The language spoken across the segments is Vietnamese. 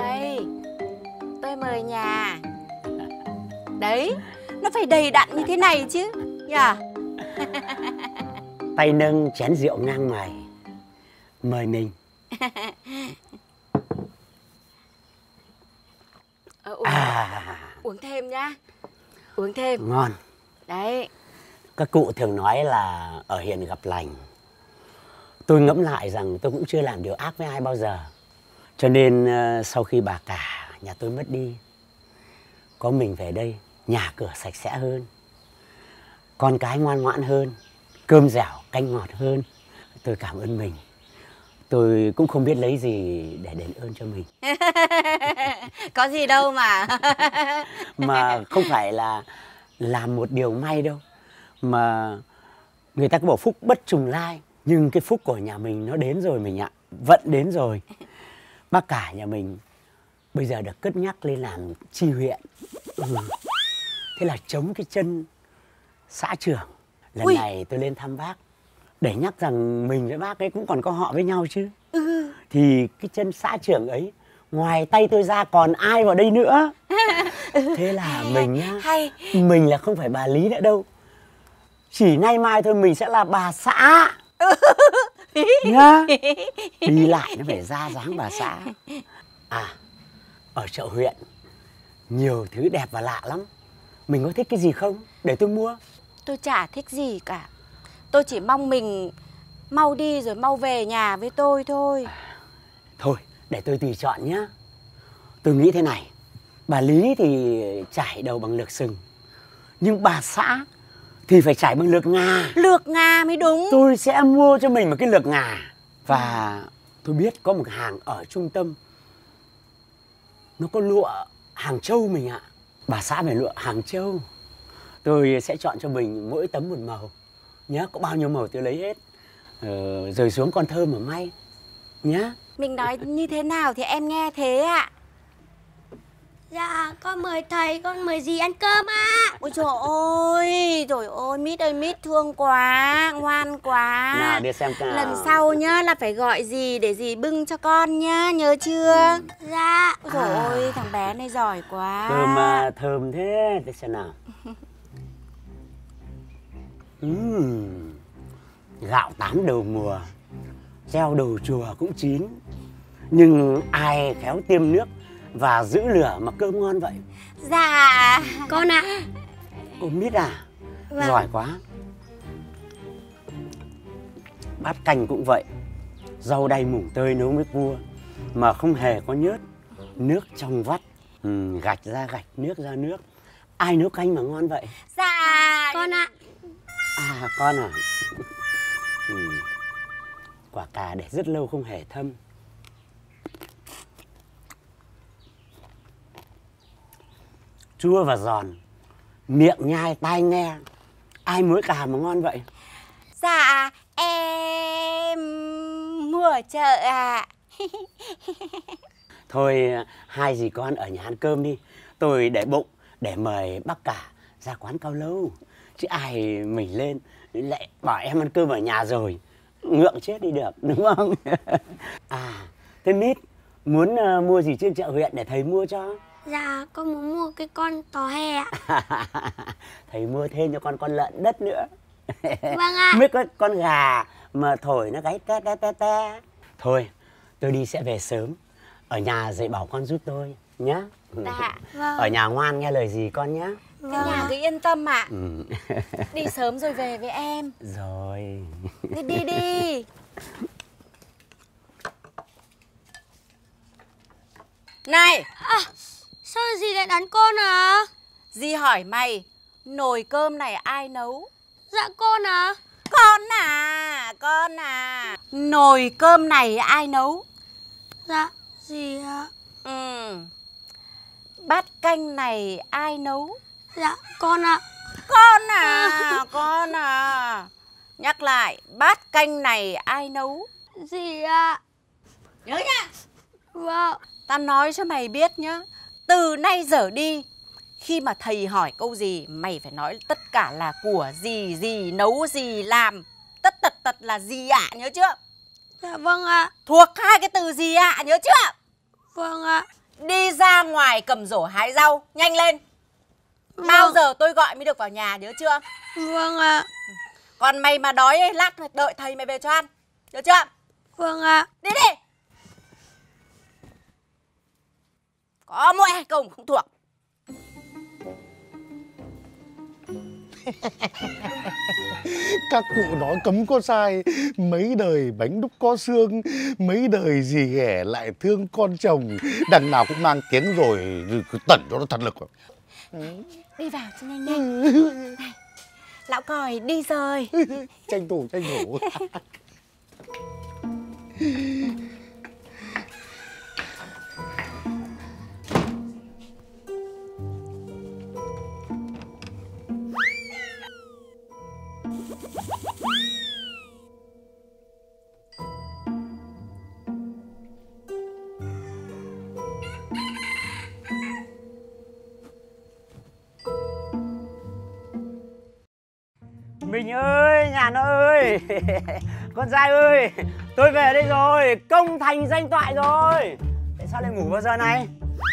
Đây, tôi mời nhà. Đấy, nó phải đầy đặn như thế này chứ nhỉ? Tay nâng chén rượu ngang mày, mời mình. Uống thêm nhá. Uống thêm. Ngon. Đấy. Các cụ thường nói là ở hiền gặp lành. Tôi ngẫm lại rằng tôi cũng chưa làm điều ác với ai bao giờ. Cho nên sau khi bà cả nhà tôi mất đi, có mình về đây, nhà cửa sạch sẽ hơn, con cái ngoan ngoãn hơn, cơm dẻo canh ngọt hơn. Tôi cảm ơn mình. Tôi cũng không biết lấy gì để đền ơn cho mình. Có gì đâu mà. Mà không phải là làm một điều may đâu. Mà người ta có bảo phúc bất trùng lai. Nhưng cái phúc của nhà mình nó đến rồi mình ạ. Vận đến rồi. Bác cả nhà mình bây giờ được cất nhắc lên làm chi huyện. Thế là chống cái chân xã trưởng. Lần này tôi lên thăm bác để nhắc rằng mình với bác ấy cũng còn có họ với nhau chứ. Thì cái chân xã trưởng ấy, ngoài tay tôi ra còn ai vào đây nữa. Thế là mình nhá, mình là không phải bà Lý nữa đâu. Chỉ nay mai thôi mình sẽ là bà xã. Nhá. Đi lại nó phải ra dáng bà xã. Ở chợ huyện nhiều thứ đẹp và lạ lắm. Mình có thích cái gì không? Để tôi mua. Tôi chả thích gì cả. Tôi chỉ mong mình mau đi rồi mau về nhà với tôi thôi. Thôi, để tôi tùy chọn nhá. Tôi nghĩ thế này. Bà Lý thì chải đầu bằng lược sừng, nhưng bà xã thì phải chải bằng lược ngà. Lược ngà mới đúng. Tôi sẽ mua cho mình một cái lược ngà. Và tôi biết có một hàng ở trung tâm, nó có lụa Hàng Châu mình ạ. Bà xã phải lụa Hàng Châu. Tôi sẽ chọn cho mình mỗi tấm một màu nhá. Có bao nhiêu màu tôi lấy hết. Rồi xuống con thơm mà may nhá. Mình nói như thế nào thì em nghe thế ạ. Dạ, con mời thầy, con mời dì ăn cơm ạ. Ôi trời ơi, Mít ơi, Mít thương quá, ngoan quá. Nào, đi xem nào. Lần sau nhá là phải gọi dì để dì bưng cho con nhá, nhớ chưa? Dạ. Ôi trời ơi, thằng bé này giỏi quá. Thơm à, thơm thế. Để xem nào. Gạo 8 đầu mùa, treo đầu chùa cũng chín. Nhưng ai khéo tiêm nước và giữ lửa mà cơm ngon vậy? Dạ con ạ. Cô Mít à? Vâng. Giỏi quá. Bát canh cũng vậy. Rau đay mùng tơi nấu với cua mà không hề có nhớt. Nước trong vắt, gạch ra gạch, nước ra nước. Ai nấu canh mà ngon vậy? Dạ con ạ. Con à? Quả cà để rất lâu không hề thâm. Chua và giòn, miệng nhai tai nghe. Ai muối cà mà ngon vậy? Dạ em mua ở chợ ạ. Thôi hai dì con ở nhà ăn cơm đi. Tôi để bụng để mời bác cả ra quán cao lâu. Chứ ai mình lên lại bảo em ăn cơm ở nhà rồi, ngượng chết đi được, đúng không? Thế Mít muốn mua gì trên chợ huyện để thầy mua cho? Dạ, con muốn mua cái con tò he ạ. Thầy mua thêm cho con lợn đất nữa. Vâng ạ. Mít có con gà mà thổi nó gáy te te te te. Thôi, tôi đi sẽ về sớm. Ở nhà dạy bảo con giúp tôi nhá. Dạ. Vâng. Ở nhà ngoan nghe lời gì con nhá. Cả nhà cứ yên tâm ạ. Đi sớm rồi về với em. Rồi. Đi. Này, sao dì lại đánh con à? dì hỏi mày, nồi cơm này ai nấu? Dạ con à. Con à. Nồi cơm này ai nấu? Dạ dì ạ. Bát canh này ai nấu? Dạ con ạ. Con à. Nhắc lại, bát canh này ai nấu? Dì ạ. Nhớ nha. Vâng. Tao nói cho mày biết nhá. Từ nay trở đi, khi mà thầy hỏi câu gì, mày phải nói tất cả là của dì, dì nấu, dì làm. Tất tật là dì ạ, nhớ chưa? Dạ vâng ạ. Thuộc hai cái từ dì ạ, nhớ chưa? Vâng ạ. đi ra ngoài cầm rổ hái rau, nhanh lên. Bao giờ tôi gọi mới được vào nhà, nhớ chưa? Vâng ạ. Còn mày mà đói ấy, lát đợi thầy mày về cho ăn, nhớ chưa? Vâng ạ. Đi đi. Có mỗi hai câu không thuộc. Các cụ nói cấm có sai, mấy đời bánh đúc có xương, mấy đời dì ghẻ lại thương con chồng. Đằng nào cũng mang tiếng rồi, cứ tẩn cho nó thật lực. Đi vào cho nhanh nhanh. Này, lão còi đi rồi. Tranh thủ, tranh thủ. Mình ơi, Nhàn ơi. Con trai ơi, tôi về đây rồi, công thành danh toại rồi. Tại sao lại ngủ vào giờ này?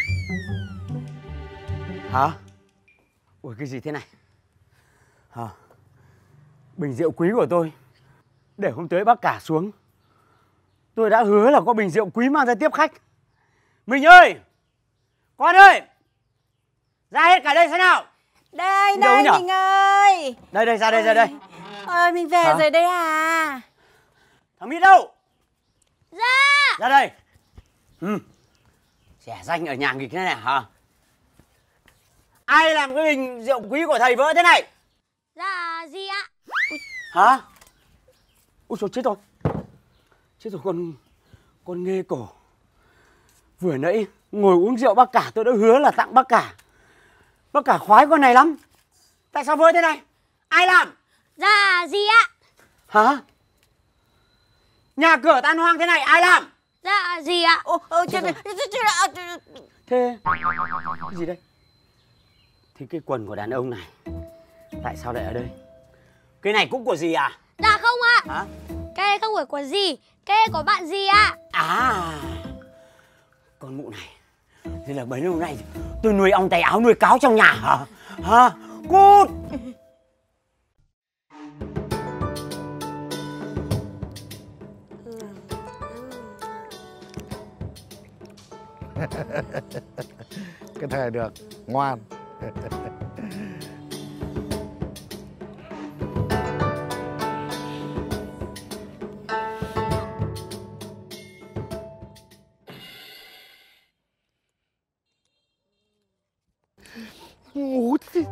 Hả? Ủa cái gì thế này? Hả? Bình rượu quý của tôi, để hôm tới bác cả xuống, tôi đã hứa là có bình rượu quý mang ra tiếp khách. Mình ơi, con ơi, ra hết cả đây xem nào. Đây, Đâu đây nhỉ? mình ơi. Đây đây, ra đây, ra đây. Ơi, mình về Hả? rồi đấy à? Thằng Mít đâu? Dạ. Ra đây. Trẻ danh ở nhà nghịch thế này hả? Ai làm cái bình rượu quý của thầy vỡ thế này? Dạ gì ạ? Hả? Ôi trời, chết rồi. Chết rồi, con nghê cổ. Vừa nãy ngồi uống rượu bác cả, tôi đã hứa là tặng bác cả. Bác cả khoái con này lắm. Tại sao vỡ thế này? Ai làm? Dạ gì ạ? Hả? Nhà cửa tan hoang thế này ai làm? Dạ gì ạ? Thế cái gì đây? Thì cái quần của đàn ông này tại sao lại ở đây? Cái này cũng của dì à? Dạ không ạ. Hả? Cái này không phải của dì, cái này của bạn dì ạ. À, con mụ này. Thế là bấy lâu nay tôi nuôi ong tay áo nuôi cáo trong nhà hả? Hả? Cút! Cái thề được, ngoan. Ngủ thì...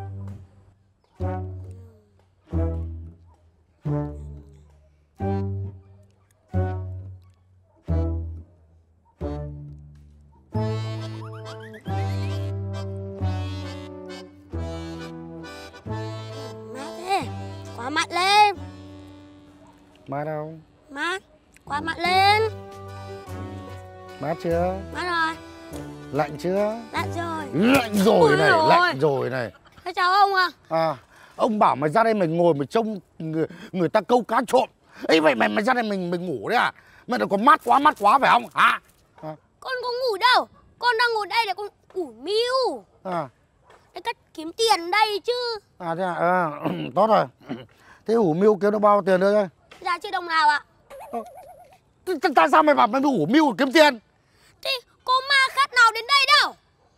Mát thế. Quá mặt lên. Mát đâu? Mát. Quá mặt lên. Mát chưa? Mát rồi. Lạnh chưa? Lạnh rồi. Lạnh rồi này, Ôi lạnh rồi này. Thế chào ông à. À, ông bảo mày ra đây mày ngồi mày trông người ta câu cá trộm. Ấy vậy mày ra đây mình ngủ đấy à? Mày còn mát quá phải không? Hả? À. Con có ngủ đâu. Con đang ngồi đây để con ủ mưu. À. Để cắt kiếm tiền đây chứ. À thế à, tốt rồi. Thế ủ mưu kiếm được bao tiền đây? Dạ chưa đồng nào ạ. Tại sao mày bảo mày ủ mưu kiếm tiền? Thì có ma khát nào đến đây đâu.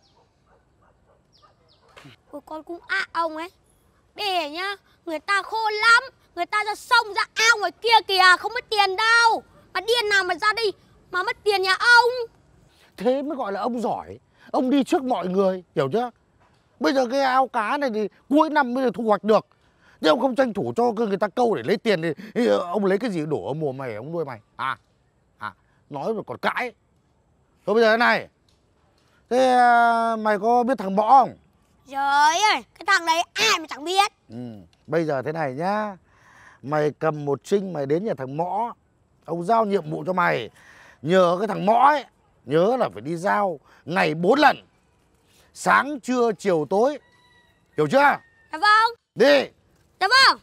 Ôi con cũng ông ấy. Để nhá, người ta khôn lắm. Người ta ra sông ra ao ngoài kia kìa, không mất tiền đâu. Mà điên nào mà ra đây mà mất tiền nhà ông. Thế mới gọi là ông giỏi. Ông đi trước mọi người, hiểu chưa? Bây giờ cái ao cá này thì cuối năm mới thu hoạch được. Thế ông không tranh thủ cho người ta câu để lấy tiền thì ông lấy cái gì đổ ở mùa mày ông nuôi mày? À, nói rồi còn cãi. Thôi bây giờ thế này. Thế mày có biết thằng Mõ không? Trời ơi, cái thằng đấy ai mà chẳng biết. Bây giờ thế này nhá. Mày cầm một trinh mày đến nhà thằng Mõ. Ông giao nhiệm vụ cho mày. Nhờ cái thằng Mõ ấy, nhớ là phải đi giao ngày 4 lần. Sáng, trưa, chiều, tối. Hiểu chưa? Dạ vâng. Đi. Dạ vâng.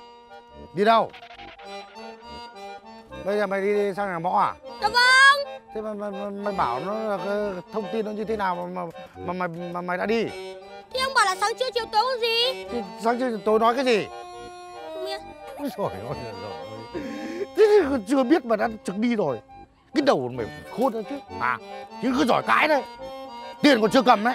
Đi đâu? Bây giờ mày đi sang nhà Mõ à? Dạ vâng. Thế mày bảo nó là cái thông tin nó như thế nào mà mày đã đi? Thì ông bảo là sáng trưa chiều tối còn gì? Thì sáng trưa tối nói cái gì? Không biết. Ôi trời ơi, thế thì còn chưa biết mà đã trực đi rồi. Cái đầu mày khôn ra chứ. À, chứ cứ giỏi cãi đấy. Tiền còn chưa cầm đấy.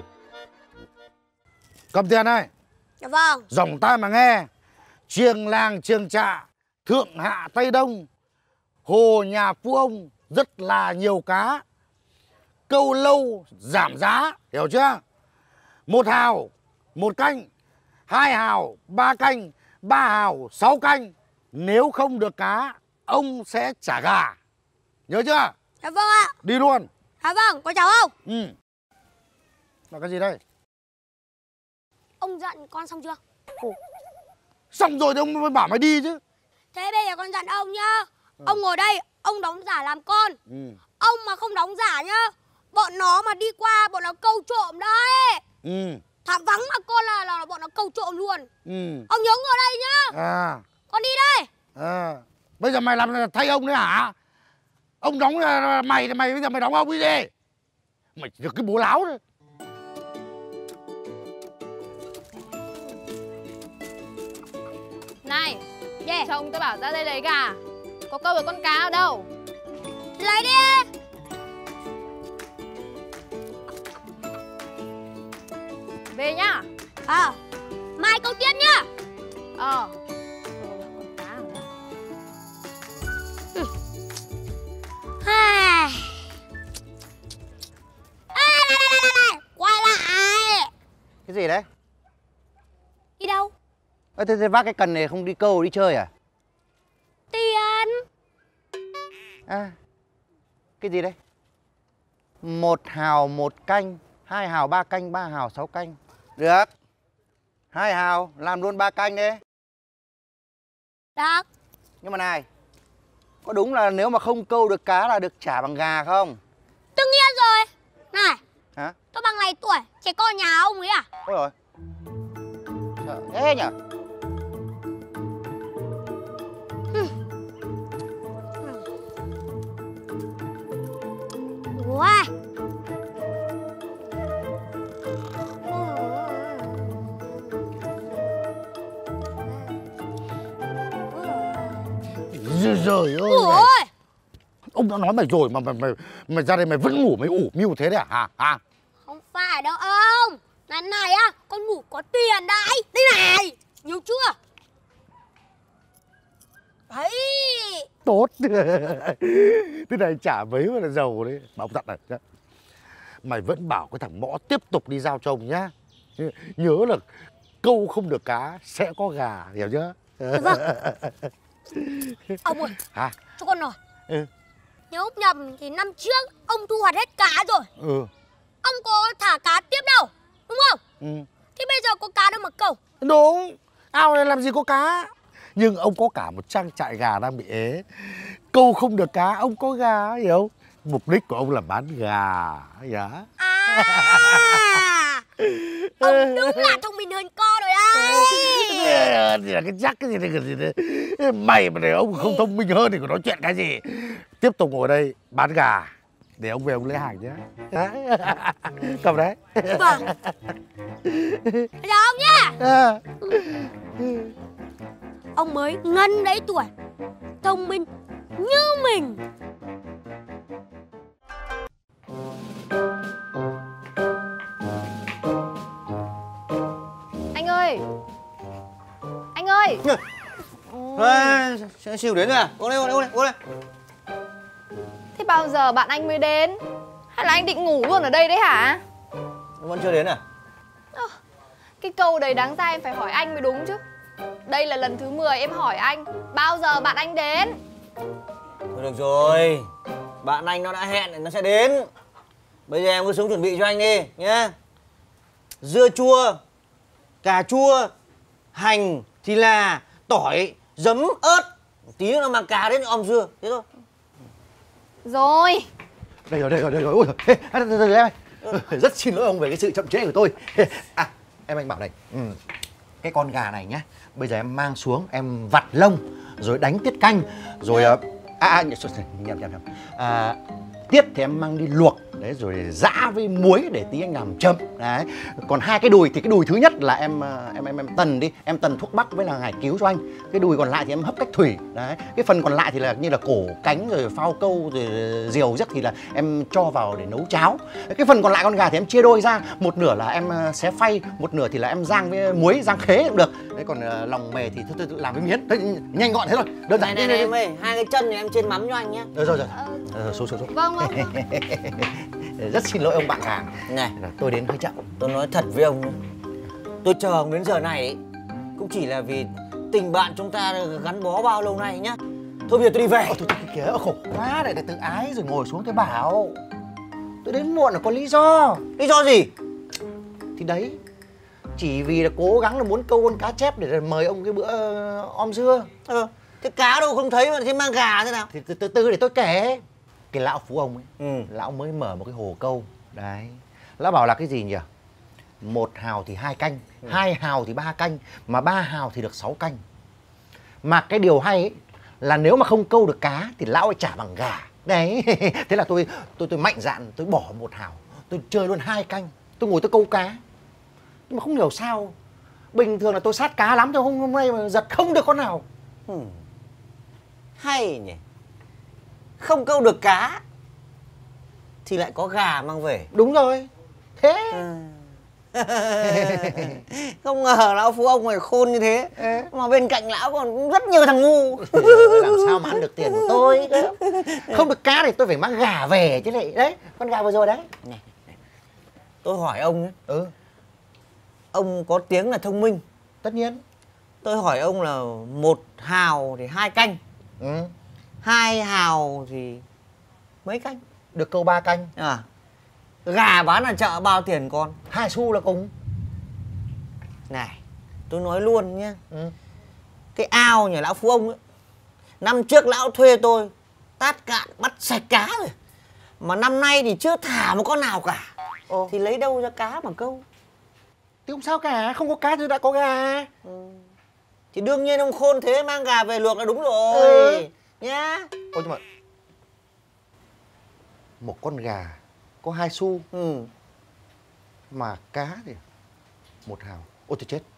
Cầm tiền đây. Dạ vâng. Dòng tai mà nghe. Chiêng làng chiêng trạ, thượng hạ tây đông, hồ nhà phú ông rất là nhiều cá. Câu lâu giảm giá, hiểu chưa? 1 hào 1 canh, 2 hào 3 canh, 3 hào 6 canh. Nếu không được cá, ông sẽ trả gà. Nhớ chưa? Dạ vâng ạ. Đi luôn. Dạ vâng, con chào ông. Ừ. Là cái gì đây? Ông dặn con xong chưa? Xong rồi thì ông mới bảo mày đi chứ. Thế bây giờ con dặn ông nhá. Ông ngồi đây, ông đóng giả làm con. Ông mà không đóng giả nhá, bọn nó mà đi qua, bọn nó câu trộm đấy. Thả vắng mà con là bọn nó câu trộm luôn. Ông nhớ ngồi đây nhá. À. Con đi đây. À. Bây giờ mày làm thay ông đấy hả? Ông đóng mày thì mày bây giờ mày đóng ông cái gì? Mày được cái bố láo đấy. Này, Yeah. chồng tôi bảo ra đây lấy gà. Có câu được con cá ở đâu? Lấy đi. Về nhá. Mai câu tiếp nhá. Con cá ở đâu? Đây. Quay lại. Cái gì đấy? Đi đâu? Thế vác cái cần này không đi câu đi chơi à? Tiền. À, cái gì đấy? 1 hào 1 canh, 2 hào 3 canh, 3 hào 6 canh. Được. 2 hào làm luôn 3 canh đi. Được. Nhưng mà này, có đúng là nếu mà không câu được cá là được trả bằng gà không? Đương nhiên rồi. Này, Hả? tôi bằng này tuổi, trẻ con nhà ông ấy à? Ôi rồi. Sợ thế nhở? Wow. Trời ơi. Ôi. Ông đã nói mày rồi mà mày ra đây mày vẫn ngủ mày ủ mưu thế đấy à? Hả? Không phải đâu ông. Này á, con ngủ có tiền đấy. Đây này, nhiều chưa? Đấy. Tốt. Thế này chả mấy mà là giàu đấy. Mà ông dặn này nhá. Mày vẫn bảo cái thằng Mõ tiếp tục đi giao cho ông nhá. Nhớ là câu không được cá sẽ có gà, hiểu chưa? Vâng. Ông ơi. Hả? Cho con hỏi. Nhớ không nhầm thì năm trước ông thu hoạch hết cá rồi. Ông có thả cá tiếp đâu, đúng không? Thế bây giờ có cá đâu mà câu. Đúng. Ao này làm gì có cá. Nhưng ông có cả một trang trại gà đang bị ế. Câu không được cá, ông có gà, hiểu không? Mục đích của ông là bán gà. Dạ. Ông đúng là thông minh hơn con rồi đấy. Thì là cái chắc cái gì đấy. Mày mà để ông không thông minh hơn thì còn nói chuyện cái gì. Tiếp tục ngồi đây bán gà để ông về ông lấy hàng nhé. Cầm đấy. Vâng. Bây giờ ông nhá. Ông mới ngân đấy tuổi, thông minh như mình. Anh ơi. Anh ơi. Siêu đến rồi à? Uống đây, uống đây. Thế bao giờ bạn anh mới đến? Hay là anh định ngủ luôn ở đây đấy hả? Vẫn chưa đến à? Cái câu đấy đáng ra em phải hỏi anh mới đúng chứ. Đây là lần thứ 10 em hỏi anh bao giờ bạn anh đến. Thôi được rồi, bạn anh nó đã hẹn nó sẽ đến. Bây giờ em cứ xuống chuẩn bị cho anh đi nhá. Dưa chua, cà chua, hành, thì là tỏi, giấm, ớt. Tí nữa mang cá đến om dưa, thế thôi. Rồi. Đây rồi. Ôi giời, em ơi. Rất xin lỗi ông về cái sự chậm trễ của tôi. À, anh bảo này. Cái con gà này nhá, bây giờ em mang xuống, em vặt lông, rồi đánh tiết canh, rồi nhầm. tiết thì em mang đi luộc. Đấy, rồi giã với muối để tí anh làm chấm. Đấy. Còn 2 cái đùi thì cái đùi thứ nhất là em tần đi, em tần thuốc bắc với là ngải cứu cho anh. Cái đùi còn lại thì em hấp cách thủy. Đấy. Cái phần còn lại thì là như là cổ, cánh rồi phao câu rồi diều giấc thì là em cho vào để nấu cháo. Cái phần còn lại con gà thì em chia đôi ra, một nửa là em xé phay, một nửa thì là em rang với muối, rang khế cũng được. Đấy, còn lòng mề thì tôi làm với miến. Đấy, nhanh gọn thế thôi, đơn giản. Này em ơi, 2 cái chân thì em chiên mắm cho anh nhé. Rồi. Xuống. Vâng. Rất xin lỗi ông bạn hàng. Này, tôi đến hơi chậm. tôi nói thật với ông nhé, tôi chờ ông đến giờ này ấy, cũng chỉ là vì tình bạn chúng ta gắn bó bao lâu nay nhá. Thôi bây giờ tôi đi về. Thôi kìa, khổ quá, để tự ái rồi ngồi xuống tôi bảo. Tôi đến muộn là có lý do. Lý do gì? Thì đấy, chỉ vì là cố gắng là muốn câu con cá chép để mời ông cái bữa om dưa. Thế cá đâu không thấy mà thế mang gà thế nào? Thì từ từ để tôi kể. Cái lão phú ông ấy, lão mới mở một cái hồ câu. Đấy, lão bảo là cái gì nhỉ? 1 hào thì 2 canh, 2 hào thì 3 canh, mà 3 hào thì được 6 canh. Mà cái điều hay ấy, là nếu mà không câu được cá thì lão ấy trả bằng gà. Đấy, thế là tôi mạnh dạn, tôi bỏ 1 hào, tôi chơi luôn 2 canh, tôi ngồi tôi câu cá. Nhưng mà không hiểu sao, bình thường là tôi sát cá lắm, thôi hôm nay mà giật không được con nào. Hay nhỉ, không câu được cá thì lại có gà mang về. Đúng rồi, thế. Không ngờ lão phú ông này khôn như thế. Mà bên cạnh lão còn rất nhiều thằng ngu. Làm sao mà ăn được tiền của tôi. Không được cá thì tôi phải mang gà về chứ lại. Đấy, con gà vừa rồi đấy. Này, tôi hỏi ông nhé. Ông có tiếng là thông minh. Tất nhiên. Tôi hỏi ông là 1 hào thì 2 canh, 2 hào thì mấy canh? Được câu 3 canh. Gà bán ở chợ bao tiền con? 2 xu là cùng. Này, tôi nói luôn nhé. Cái ao nhà lão phú ông ấy, năm trước lão thuê tôi tát cạn bắt sạch cá rồi, mà năm nay thì chưa thả một con nào cả. Thì lấy đâu ra cá mà câu? Thì không sao cả, không có cá thì đã có gà. Thì đương nhiên ông khôn thế, mang gà về luộc là đúng rồi. Nhá. Ôi nhưng mà một con gà có 2 xu, mà cá thì 1 hào. Ôi tôi chết.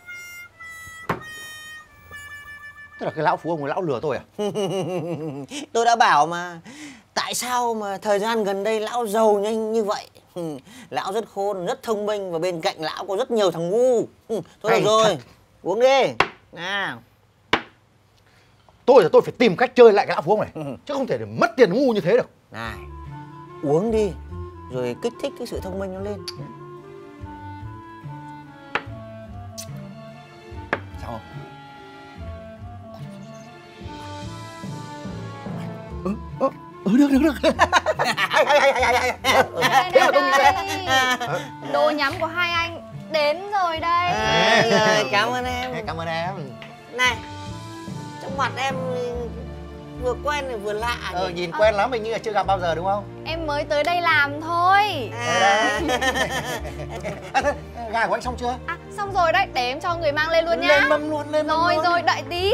Tức là cái lão phú ông ấy lão lừa tôi à? Tôi đã bảo mà, tại sao mà thời gian gần đây lão giàu nhanh như vậy? Lão rất khôn, rất thông minh, và bên cạnh lão có rất nhiều thằng ngu. Thôi được rồi, thật. Uống đi. Nào. Tôi phải tìm cách chơi lại cái lão phú ông này, chứ không thể để mất tiền ngu như thế được. Này, uống đi, rồi kích thích cái sự thông minh nó lên. Sao không? Được. Đồ nhắm của hai anh đến rồi đây. Rồi, cảm ơn em. Cảm ơn em. Này, trong mặt em vừa quen rồi vừa lạ. Nhìn quen lắm, hình như là chưa gặp bao giờ đúng không? Em mới tới đây làm thôi. Gà của anh xong chưa? Xong rồi đấy, để em cho người mang lên luôn nhá. Lên mâm luôn, lên mâm luôn. Rồi, đợi tí.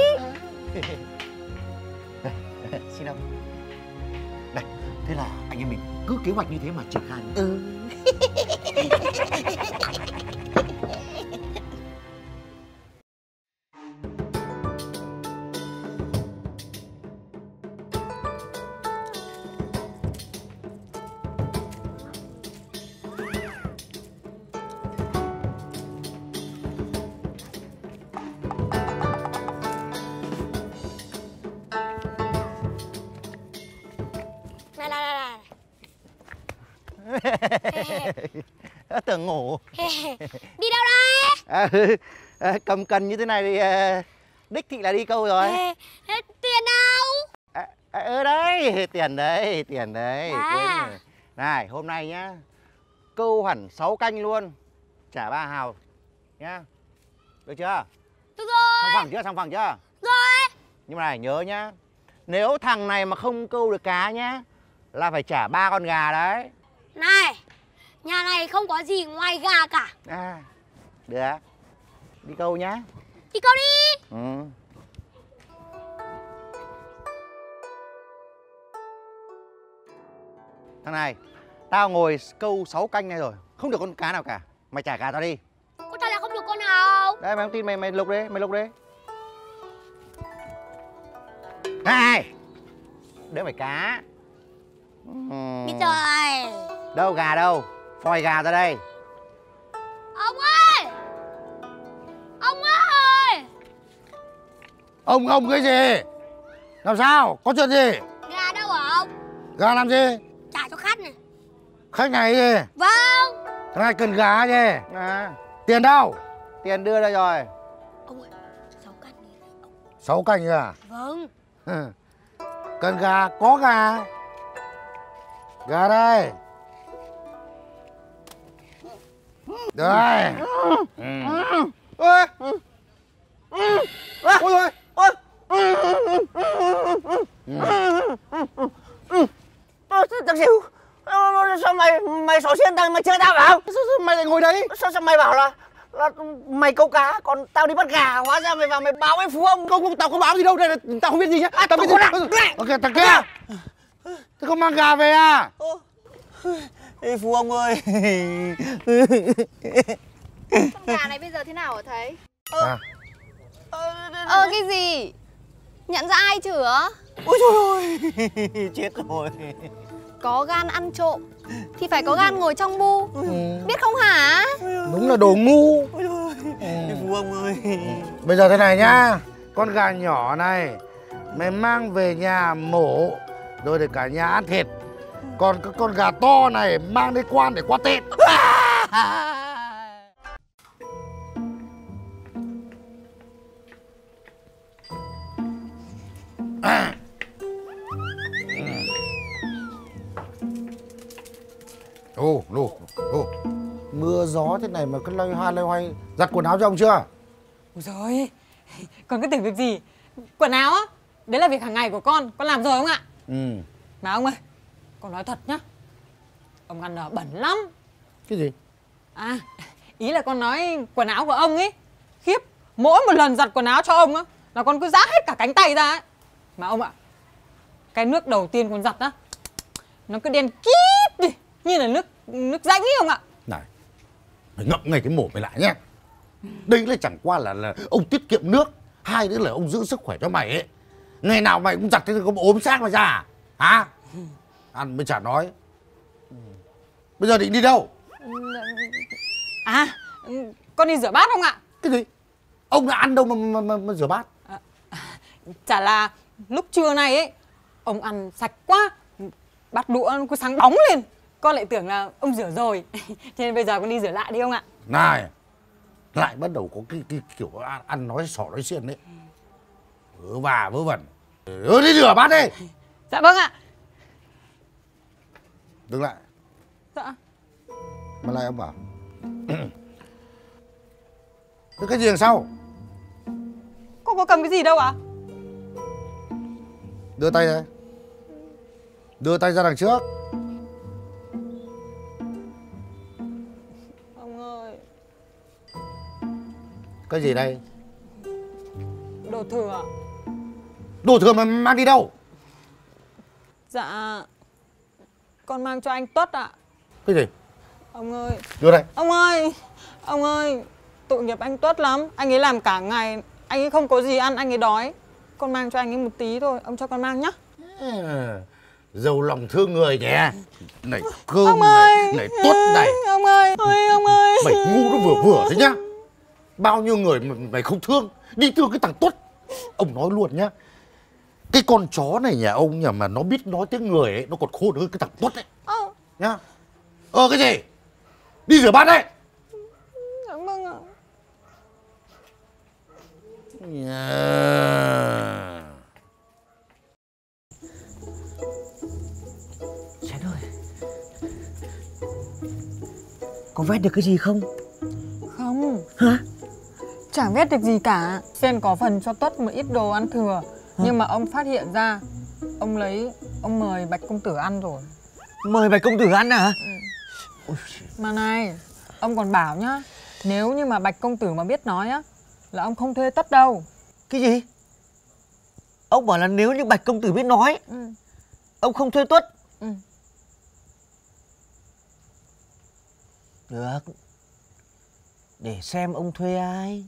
Xin ông. Này, thế là anh em mình cứ kế hoạch như thế mà triển khai. Tưởng ngủ. Đi đâu đây? Cầm cần như thế này thì đích thị là đi câu rồi. Tiền đâu? Đấy, tiền đấy. Này, hôm nay nhá, câu hẳn 6 canh luôn, trả 3 hào nhá. Được chưa? Được rồi. Xong phẳng chưa? Rồi. Nhưng mà này, nhớ nhá, nếu thằng này mà không câu được cá nhá, là phải trả 3 con gà đấy. Này, nhà này không có gì ngoài gà cả. Được. Đi câu nhá. Đi câu đi. Thằng này, tao ngồi câu 6 canh này rồi, không được con cá nào cả. Mày trả gà tao đi. Có thật là không được con nào? Đây, mày không tin mày lục đi, mày lục đi. Này, đứa mày cá. Biết rồi. Đâu gà đâu, phòi gà ra đây. Ông ơi! Ông ơi! Ông cái gì? Làm sao? Có chuyện gì? Gà đâu hả ông? Gà làm gì? Trả cho khách này. Khách này gì? Vâng. Thằng này cần gà gì? À, Tiền đâu? tiền đưa ra rồi. Ông ơi, 6 canh đi. 6 canh à? Vâng. Cần gà, có gà. Gà đây. Đây. Ôi, ôi ôi, ôi. Thằng xỉu, sao mày xỏ xiên mày chơi tao phải không? Sao mày lại ngồi đấy? Sao mày bảo là mày câu cá, còn tao đi bắt gà, hóa ra mày vào mày báo với Phú ông. Không, tao không báo gì đâu, đây là tao không biết gì nhá. Tao biết gì. Ok, thằng kia. Thế không mang gà về à? Ê Phú ông ơi. Con gà này bây giờ thế nào hả thầy? À. Cái gì? Nhận ra ai chưa? Ôi trời ơi. Chết rồi. Có gan ăn trộm thì phải có gan ngồi trong bu. Biết không hả? Đúng là đồ ngu. Ê Phú ông ơi. Bây giờ thế này nhá. Con gà nhỏ này mày mang về nhà mổ rồi để cả nhà ăn thịt. Còn cái con gà to này mang đi quan để qua Tết. Mưa gió thế này mà cứ loay hoay giặt quần áo cho ông chưa? Ôi giời, con cứ tưởng việc gì? Quần áo á, đấy là việc hàng ngày của con làm rồi không ạ? Mà ông ơi, con nói thật nhá, ông ăn bẩn lắm. Cái gì? À, ý là con nói quần áo của ông ấy, khiếp, mỗi một lần giặt quần áo cho ông á, là con cứ rác hết cả cánh tay ra ấy. Mà ông ạ, cái nước đầu tiên con giặt á, nó cứ đen kít đi, như là nước rãnh ấy ông ạ. Này, mày ngậm ngay cái mồm mày lại nhá. Đây là chẳng qua là ông tiết kiệm nước, hai nữa là ông giữ sức khỏe cho mày ấy. Ngày nào mày cũng giặt thế có ốm xác mà ra hả? Ăn mới chả nói. Bây giờ định đi đâu? À, con đi rửa bát không ạ? Cái gì? Ông đã ăn đâu mà rửa bát? Chả là lúc trưa này ấy, ông ăn sạch quá, bát đũa nó cứ sáng bóng lên. Con lại tưởng là ông rửa rồi. Cho nên bây giờ con đi rửa lại đi ông ạ. Này, lại bắt đầu có cái kiểu ăn nói xỏ nói xiên đấy. Vớ vẩn. Đi rửa bát đi. Dạ vâng ạ. Dừng lại. Dạ. Mà lại ông bảo. Thế cái gì đằng sau? Con có cầm cái gì đâu ạ? Đưa tay ra. Đưa tay ra đằng trước. Ông ơi. Cái gì đây? Đồ thừa. Đồ thừa mà mang đi đâu? Dạ, con mang cho anh Tuất ạ. Cái gì? Ông ơi. Đưa đây. Ông ơi, tội nghiệp anh Tuất lắm. Anh ấy làm cả ngày, anh ấy không có gì ăn, anh ấy đói. Con mang cho anh ấy một tí thôi, ông cho con mang nhá. Giàu lòng thương người nhỉ. Này cơm ông này, ơi. này Tuất này. Ông ơi, ông ơi. Mày ngu nó vừa thế nhá. Bao nhiêu người mà mày không thương, đi thương cái thằng Tuất. Ông nói luôn nhá. Cái con chó này nhà ông nhà mà nó biết nói tiếng người ấy, nó còn khôn hơn cái thằng Tuất ấy. Nhá. Cái gì? Đi rửa bát đấy. Dạ vâng ạ. Chén ơi, có vét được cái gì không? Không. Hả? Chẳng vét được gì cả. Sen có phần cho Tuất một ít đồ ăn thừa. Nhưng mà ông phát hiện ra, ông mời Bạch công tử ăn rồi. Mời Bạch công tử ăn à? Mà này, ông còn bảo nhá, nếu như mà Bạch công tử mà biết nói á, là ông không thuê Tuất đâu. Cái gì? Ông bảo là nếu như Bạch công tử biết nói, ông không thuê Tuất. Được. Để xem ông thuê ai.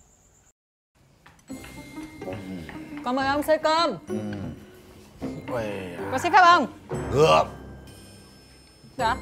Con mời ông xơi cơm. Uầy, Có xin phép không? được. Dạ.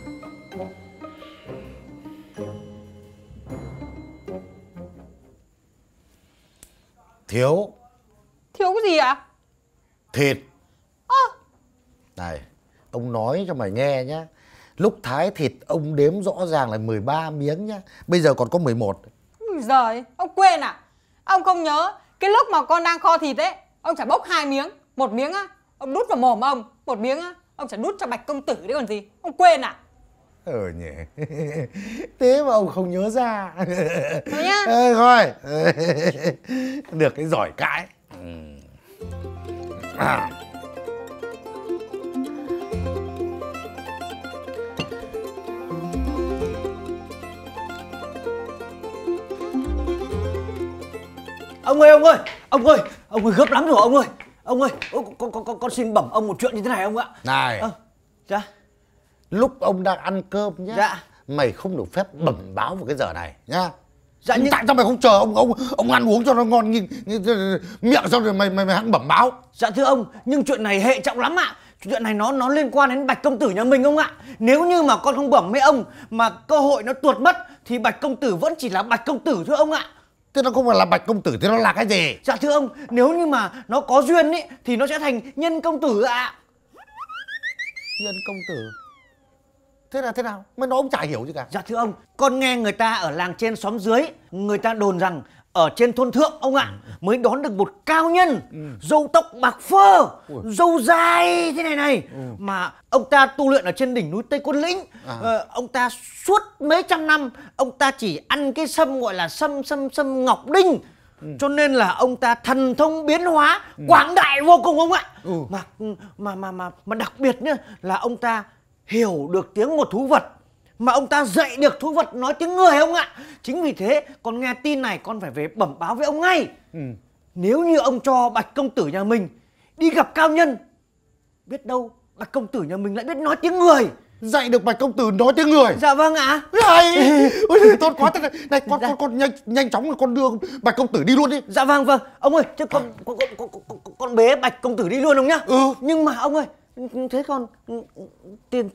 Thiếu Thiếu cái gì ạ? thịt. Này, ông nói cho mày nghe nhá. Lúc thái thịt ông đếm rõ ràng là 13 miếng nhá. Bây giờ còn có 11. Ui giời, ông quên à? Ông không nhớ cái lúc mà con đang kho thịt ấy, ông chả bốc 2 miếng. Một miếng á, ông đút vào mồm ông. Một miếng á, ông chả đút cho Bạch công tử đấy còn gì. Ông quên à? Nhỉ. Thế mà ông không nhớ ra. Thôi nhá. Thôi. Được cái giỏi cãi. Ông ơi, ông ơi, ông ơi, ông ơi, gấp lắm rồi ông ơi. Ông ơi, con xin bẩm ông một chuyện như thế này ông ạ. Này, Dạ. lúc ông đang ăn cơm nhá. Dạ. Mày không được phép bẩm báo vào cái giờ này nhá. Dạ, nhưng tại sao mày không chờ ông ăn uống cho nó ngon miệng xong rồi mày hẵng bẩm báo. dạ thưa ông, nhưng chuyện này hệ trọng lắm ạ. Chuyện này nó liên quan đến Bạch công tử nhà mình ông ạ. Nếu như mà con không bẩm với ông mà cơ hội nó tuột mất thì Bạch công tử vẫn chỉ là Bạch công tử thôi ông ạ. Thế nó không phải là Bạch công tử thì nó là cái gì? Dạ thưa ông, nếu như mà nó có duyên ý, thì nó sẽ thành Nhân công tử ạ. Nhân công tử? Thế là thế nào? Mày nói ông chả hiểu gì cả. Dạ thưa ông, con nghe người ta ở làng trên xóm dưới, người ta đồn rằng ở trên thôn thượng ông ạ, mới đón được một cao nhân, râu tóc bạc phơ, râu dài thế này này, mà ông ta tu luyện ở trên đỉnh núi Tây Quân Lĩnh. Ông ta suốt mấy trăm năm ông ta chỉ ăn cái sâm gọi là sâm ngọc đinh, cho nên là ông ta thần thông biến hóa quảng đại vô cùng ông ạ. Mà đặc biệt nhá là ông ta hiểu được tiếng một thú vật, mà ông ta dạy được thú vật nói tiếng người ông ạ. Chính vì thế con nghe tin này con phải về bẩm báo với ông ngay. Nếu như ông cho Bạch công tử nhà mình đi gặp cao nhân, biết đâu Bạch công tử nhà mình lại biết nói tiếng người. Dạy được Bạch công tử nói tiếng người? Dạ vâng ạ. Hay. Ôi tốt quá. Thế này con nhanh chóng là con đưa Bạch công tử đi luôn đi. Dạ vâng. Ông ơi, chứ con bế Bạch công tử đi luôn ông nhá. Nhưng mà ông ơi, thế còn tiền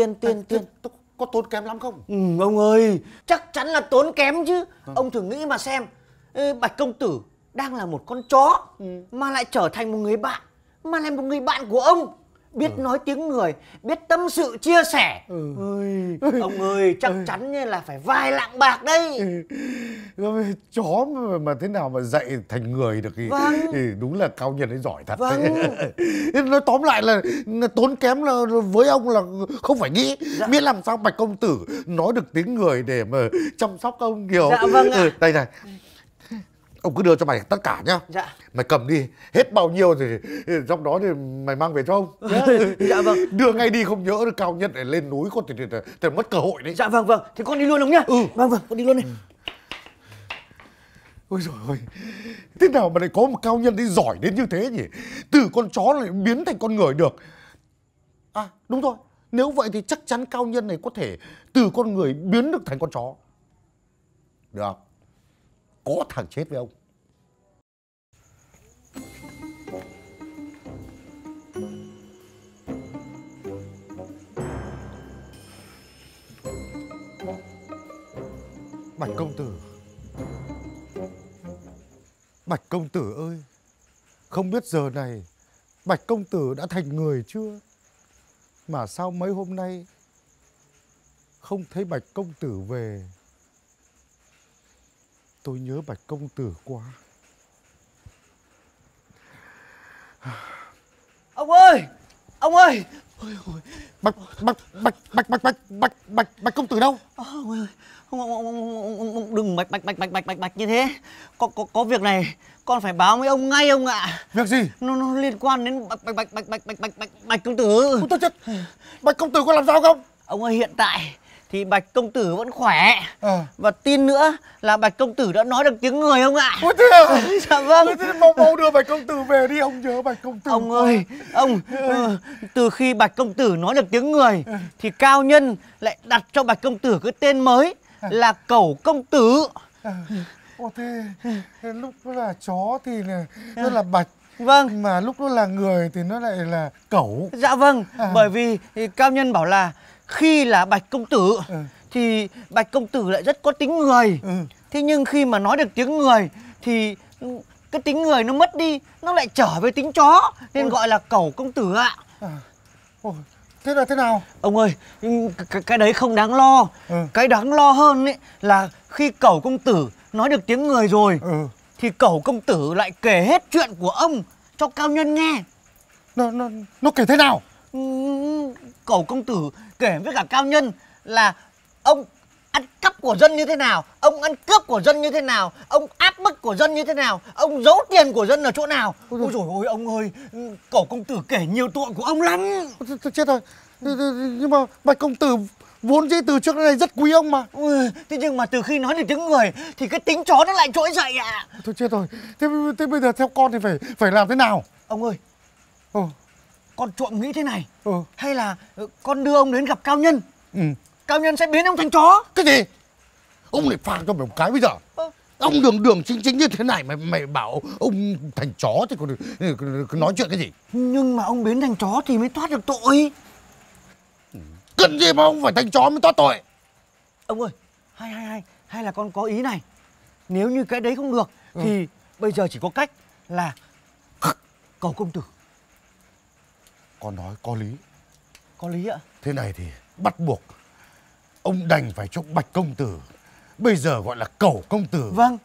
có tốn kém lắm không? Ông ơi, chắc chắn là tốn kém chứ. Ông thử nghĩ mà xem, Bạch công tử đang là một con chó mà lại trở thành một người bạn, mà là một người bạn của ông, biết nói tiếng người, biết tâm sự chia sẻ. Ông ơi, chắc chắn như là phải vài lạng bạc đây. Chó mà thế nào mà dạy thành người được thì đúng là cao nhân ấy giỏi thật. Nói tóm lại là tốn kém là với ông là không phải nghĩ. Biết làm sao Bạch công tử nói được tiếng người để mà chăm sóc ông kiểu. Dạ vâng ạ. Đây này, ông cứ đưa cho mày tất cả nhá. Dạ. Mày cầm đi, hết bao nhiêu thì trong đó thì mày mang về cho ông. Dạ vâng. Đưa ngay đi, không nhớ được cao nhân để lên núi có thể mất cơ hội đấy. Dạ vâng, thì con đi luôn ông nhá. Vâng, con đi luôn đi. Ôi dồi ôi, thế nào mà lại có một cao nhân đi giỏi đến như thế nhỉ? Từ con chó lại biến thành con người được. À đúng rồi, nếu vậy thì chắc chắn cao nhân này có thể từ con người biến được thành con chó. Được, có thằng chết với ông. Bạch công tử, Bạch công tử ơi, không biết giờ này Bạch công tử đã thành người chưa? Mà sao mấy hôm nay không thấy Bạch công tử về? Tôi nhớ Bạch công tử quá. Ông ơi, ông ơi. Bạch công tử đâu? Ông ơi, ông đừng bạch như thế. Có việc này con phải báo với ông ngay ông ạ. Việc gì? Nó liên quan đến Bạch công tử. Tôi chết. Bạch công tử có làm sao không? Ông ơi, hiện tại thì Bạch công tử vẫn khỏe. Và tin nữa là Bạch công tử đã nói được tiếng người ông ạ. Ôi thế à? Dạ vâng. Thế mau đưa Bạch công tử về đi, ông nhớ Bạch công tử. Ông ơi, ông từ khi Bạch công tử nói được tiếng người thì cao nhân lại đặt cho Bạch công tử cái tên mới là Cẩu công tử. Ồ thế lúc đó là chó thì nó là bạch. Vâng. Mà lúc đó là người thì nó lại là cẩu. Dạ vâng, bởi vì cao nhân bảo là khi là Bạch công tử thì Bạch công tử lại rất có tính người. Thế nhưng khi mà nói được tiếng người thì cái tính người nó mất đi, nó lại trở về tính chó, nên gọi là Cẩu công tử ạ. Thế là thế nào? Ông ơi, cái đấy không đáng lo. Cái đáng lo hơn ấy là khi Cẩu công tử nói được tiếng người rồi thì Cẩu công tử lại kể hết chuyện của ông cho cao nhân nghe. Nó kể thế nào? Cẩu công tử kể với cả cao nhân là ông ăn cắp của dân như thế nào, ông ăn cướp của dân như thế nào, ông áp bức của dân như thế nào, ông giấu tiền của dân ở chỗ nào. Ôi dồi ôi ông ơi, Cẩu công tử kể nhiều tội của ông lắm. Chết rồi. Nhưng mà Bạch công tử vốn dĩ từ trước đến nay rất quý ông mà. Thế nhưng mà từ khi nói được tiếng người thì cái tính chó nó lại trỗi dậy ạ. Thôi chết rồi. Thế bây giờ theo con thì phải làm thế nào? Ông ơi, con trộm nghĩ thế này. Hay là con đưa ông đến gặp cao nhân. Cao nhân sẽ biến ông thành chó. Cái gì? Ông lại phang cho mày một cái bây giờ. Ông đường chính như thế này mày bảo ông thành chó thì còn nói chuyện cái gì? Nhưng mà ông biến thành chó thì mới thoát được tội. Cần gì mà ông phải thành chó mới thoát tội? Ông ơi, hay là con có ý này. Nếu như cái đấy không được thì bây giờ chỉ có cách là Cẩu công tử. Con nói có lý. Có lý ạ. Thế này thì bắt buộc ông đành phải cho Bạch công tử, bây giờ gọi là Cẩu công tử, vâng,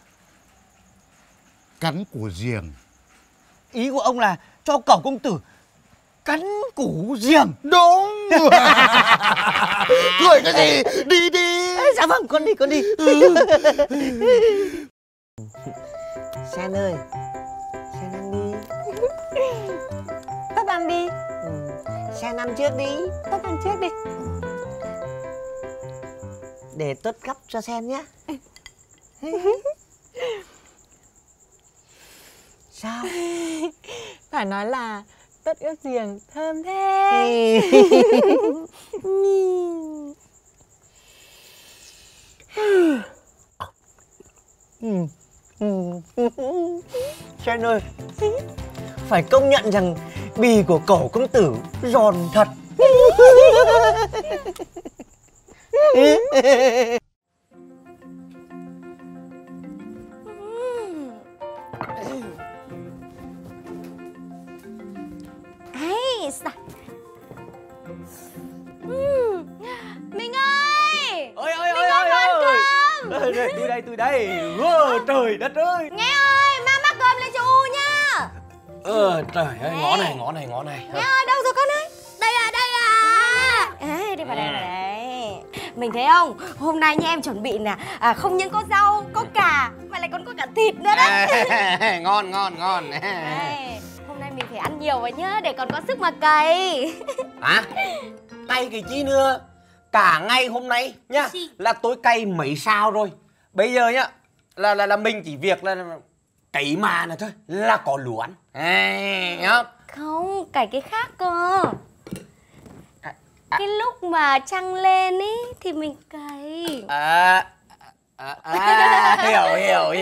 cắn củ giềng. Ý của ông là cho Cẩu công tử cắn củ giềng. Đúng. Cười cái gì? Đi đi. Dạ vâng, con đi. Sen ơi, Sen ăn đi. Tất ăn đi. Sen ăn trước đi. Tất ăn trước đi. Để Tất gắp cho Sen nhé. Sao? Phải nói là Tất ướp giềng thơm thế. Sen ơi, phải công nhận rằng bì của Cẩu công tử giòn thật. Mình ơi! Ôi Mình ơi, ăn cơm! Tôi đây. Trời đất ơi. Nghe ơi, mang bát cơm lên cho U nhá. Trời ơi, ngó này. Nghe ơi, đâu rồi con ơi? Đây à. Đi vào đây. Mình thấy không? Hôm nay nha em chuẩn bị nè, không những có rau, có cà mà lại còn có cả thịt nữa đấy. Ngon. Đây, hôm nay mình phải ăn nhiều vào nhá, để còn có sức mà cày. Hả? Cay cái chi nữa? Cả ngày hôm nay nhá là tôi cay mấy sao rồi. Bây giờ nhá là mình chỉ việc là cấy mà này thôi là có lúa ăn. Nhá. Không, cày cái khác cơ. Cái lúc mà trăng lên ý thì mình cày. Hiểu.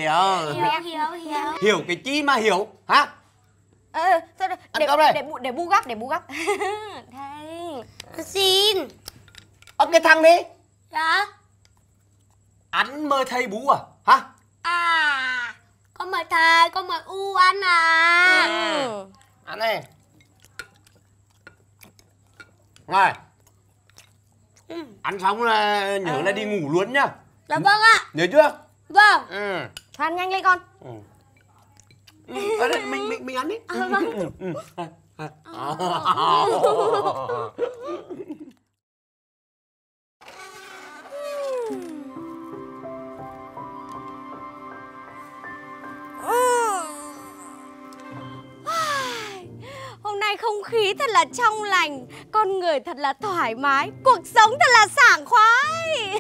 Hiểu cái chi mà hiểu hả? Thôi Ăn cơm đây. để bu gắp. Đây. Xin. Cái thằng đi. Dạ. Ăn mời thầy bú à? Hả? Con mời thầy, con mời U ăn à. Ăn này. Rồi. Ăn xong là nhớ là đi ngủ luôn nhá. Dạ vâng ạ. Nhớ chưa? Vâng. Thôi ăn nhanh lên con. Ở đây mình ăn đi. Vâng. Hôm nay không khí thật là trong lành, con người thật là thoải mái, cuộc sống thật là sảng khoái.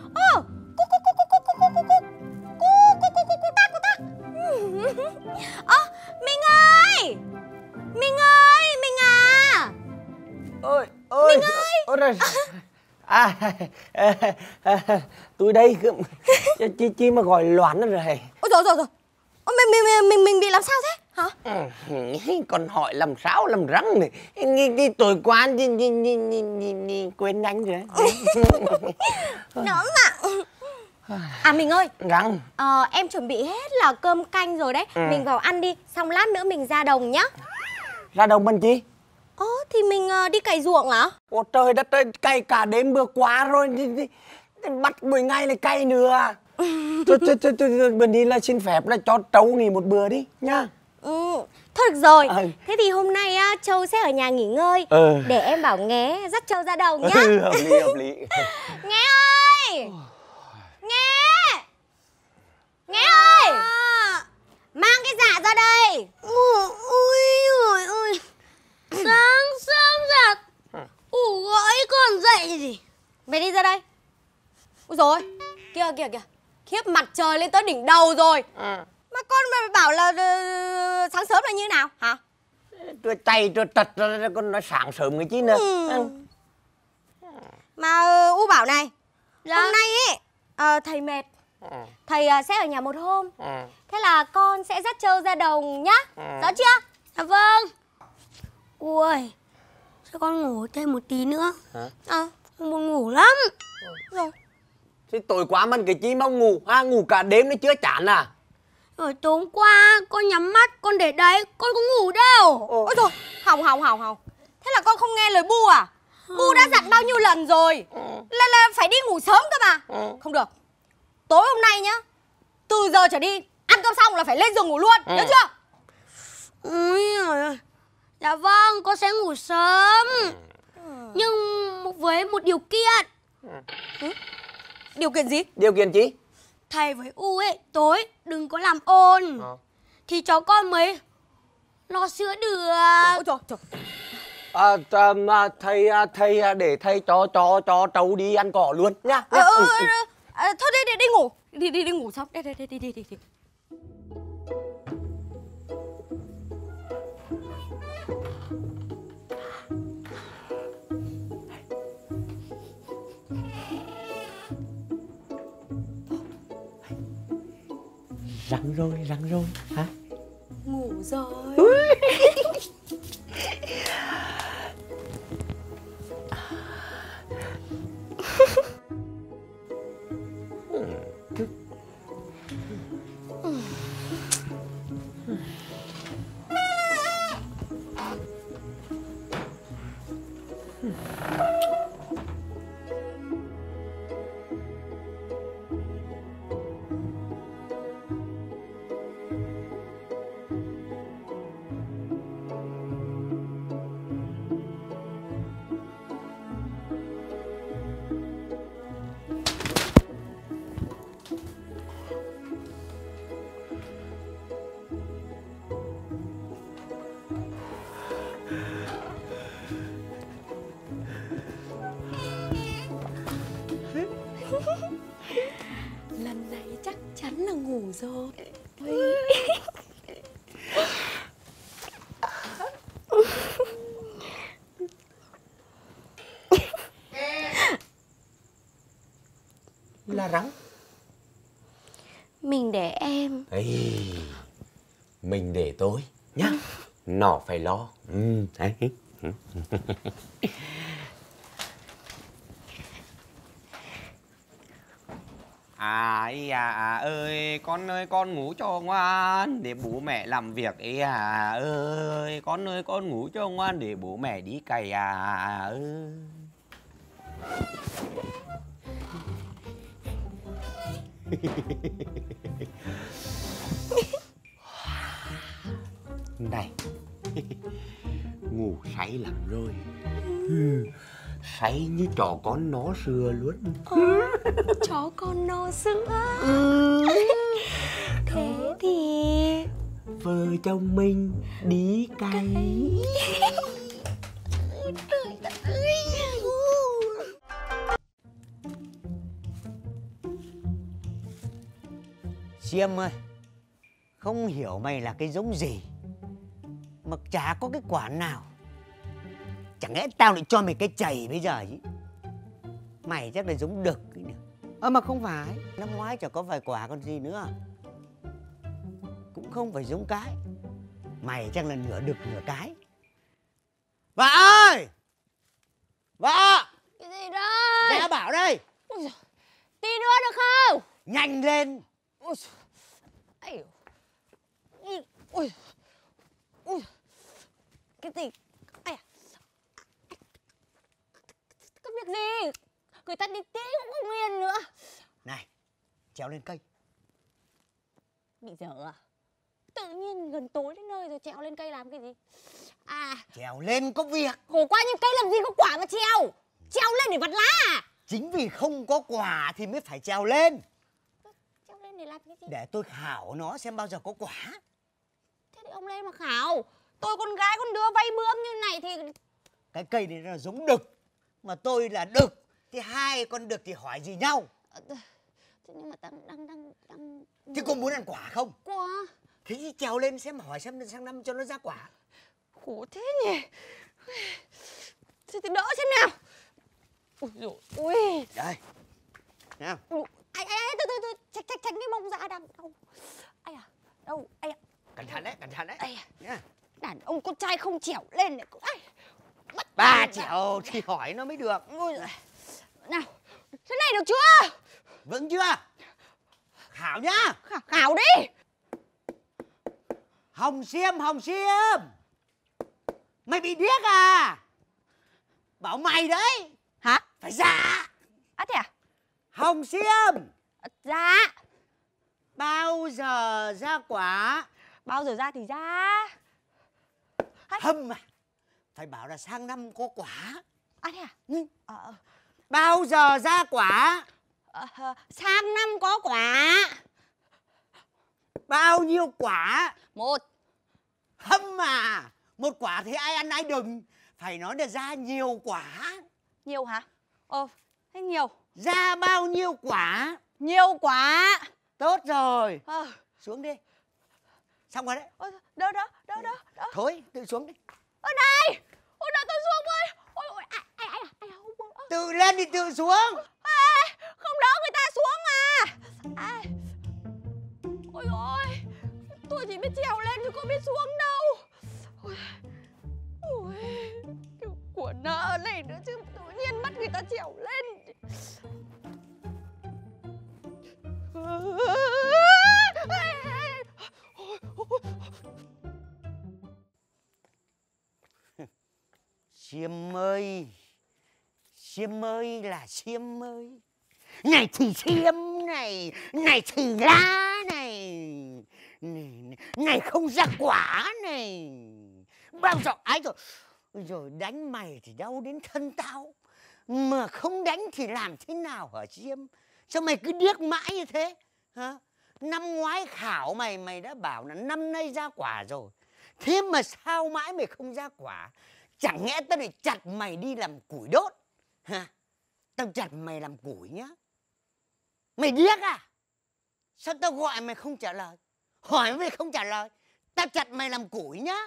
Minh ơi! Minh à! Ôi! Minh ơi! Tôi đây chi mà gọi loạn rồi. Ôi rồi. Mình bị làm sao thế hả? Còn hỏi làm sao làm răng này. Cái tối qua quên anh rồi. Nữa mà. À mình ơi. Răng. Em chuẩn bị hết là cơm canh rồi đấy. Mình vào ăn đi, xong lát nữa mình ra đồng nhá. Ra đồng bằng chi? Thì mình đi cày ruộng hả? Ôi trời đất ơi, cày cả đêm vừa qua rồi. Bắt buổi ngày này cày nữa. Thôi bên đi là xin phép là cho Trâu nghỉ một bữa đi nhá. Thôi được rồi. Thế thì hôm nay á, Châu sẽ ở nhà nghỉ ngơi. Để em bảo Nghé dắt Châu ra đồng nhá. Hợp lý. Nghé ơi! Nghé ơi! Mang cái dạ ra đây. Ôi. Sáng sớm giặt. Gọi con dậy gì? Mày đi ra đây. Ôi dồi, kìa. Khiếp, mặt trời lên tới đỉnh đầu rồi. Mà con mày bảo là sáng sớm là như thế nào hả? Tôi tay tôi tật rồi, con nói sáng sớm người chứ nữa. Mà U bảo này, hôm nay ấy thầy mệt. Thầy sẽ ở nhà một hôm. Thế là con sẽ dắt Châu ra đồng nhá. Rõ chưa? Dạ vâng. Ui, sao con ngủ thêm một tí nữa? Con buồn ngủ lắm. Rồi. Thế tối quá mình cái chi mà ngủ ngủ cả đêm nó chưa chán à? Rồi tối hôm qua con nhắm mắt con để đấy, con có ngủ đâu. Ôi rồi, hỏng. Thế là con không nghe lời Bu à? Bu đã dặn bao nhiêu lần rồi là phải đi ngủ sớm cơ mà. Không được. Tối hôm nay nhá, từ giờ trở đi ăn cơm xong là phải lên giường ngủ luôn, nhớ chưa? Ôi giời. Dạ vâng, con sẽ ngủ sớm. Nhưng với một điều kiện. Điều kiện gì? Điều kiện gì? Thầy với U ấy tối đừng có làm ồn. Thì cháu con mới lo sữa được. Ôi trời. Thầy để thầy cho Trâu đi ăn cỏ luôn nhá. Thôi đi ngủ. Đi ngủ xong. Đi. Răng rồi hả? Ngủ rồi. Lần này chắc chắn là ngủ rồi. Là rắn. Mình để em. Mình để tôi nhá. Nó phải lo. Ơi, con ơi con ngủ cho ngoan để bố mẹ làm việc ấy ơi. Con ơi con ngủ cho ngoan để bố mẹ đi cày ơi. Này. Ngủ say lắm rồi. Say như chó con nó sữa luôn. Chó con no sữa. Thế thì vợ chồng mình đi cày. Chiêm ơi, không hiểu mày là cái giống gì mà chả có cái quả nào. Chẳng lẽ tao lại cho mày cái chày bây giờ chứ? Mày chắc là giống đực ấy nhỉ. Mà không phải. Năm ngoái chả có vài quả còn gì nữa. Cũng không phải giống cái. Mày chắc là nửa đực nửa cái. Vợ ơi! Vợ! Cái gì đây? Dạ bảo đây. Ôi giời, tí nữa được không? Nhanh lên. Ôi giời. Ôi. Ôi. Cái gì? Ai à? Có việc gì? Người ta đi tí cũng không yên nữa. Này, trèo lên cây. Bị dở à? Tự nhiên gần tối đến nơi rồi trèo lên cây làm cái gì? À, Trèo lên có việc. khổ quá, nhưng cây làm gì có quả mà trèo. Trèo lên để vặt lá à? Chính vì không có quả thì mới phải trèo lên. Trèo lên để làm cái gì? Để tôi khảo nó xem bao giờ có quả. Thế thì ông lên mà khảo. Tôi con gái con đứa vay bướm như này thì... Cái cây này nó là giống đực, mà tôi là đực, thì hai con đực thì hỏi gì nhau. Thế nhưng mà đang Thế cô muốn ăn quả không? Quả. Thế thì trèo lên xem, hỏi xem sang năm cho nó ra quả. Khổ thế nhỉ. Thế thì đỡ xem nào. Ôi dồi ôi. Đây. Nào. Ai, từ tránh cái mông ra đang đau. Ai à, đâu, ai à. Cẩn thận đấy. Ai à. Nhá. Đàn ông con trai không trèo lên này. Ai. Ba trèo thì hỏi nó mới được. Ôi giời. Nào, thế này được chưa? Vững chưa? Khảo nhá. Khảo đi. Hồng Xiêm. Mày bị điếc à? Bảo mày đấy. Hả? Phải dạ. À thế à? Hồng Xiêm. Dạ. Bao giờ ra quả? Bao giờ ra thì ra. Hâm à. Phải bảo là sang năm có quả. À thế à? Ừ. Bao giờ ra quả? Sang năm có quả. Bao nhiêu quả? 1. Hâm à. Một quả thì ai ăn ai đừng. Phải nói là ra nhiều quả. Nhiều hả? Thế nhiều. Ra bao nhiêu quả? Nhiều quả. Tốt rồi. Xuống đi. Xong rồi đấy. Đỡ. Thôi, tự xuống đi. Này. Ôi đợi tôi xuống với. Ôi ai Tự lên thì tự xuống. không đỡ người ta xuống mà. Ôi ôi. Tôi chỉ biết trèo lên chứ có biết xuống đâu. Ôi, kiểu của nợ này nữa chứ, tự nhiên bắt người ta trèo lên. Xiêm ơi là Xiêm ơi. Này thì Xiêm này, này thì lá này, này không ra quả này. Bao giờ ái rồi đánh mày thì đau đến thân tao, mà không đánh thì làm thế nào hả Xiêm? Sao mày cứ điếc mãi như thế hả? Năm ngoái khảo mày đã bảo là năm nay ra quả rồi, thế mà sao mãi mày không ra quả? Chẳng lẽ tao lại chặt mày đi làm củi đốt hả? Tao chặt mày làm củi nhá. Mày điếc à? Sao tao gọi mày không trả lời? Hỏi mày không trả lời. Tao chặt mày làm củi nhá.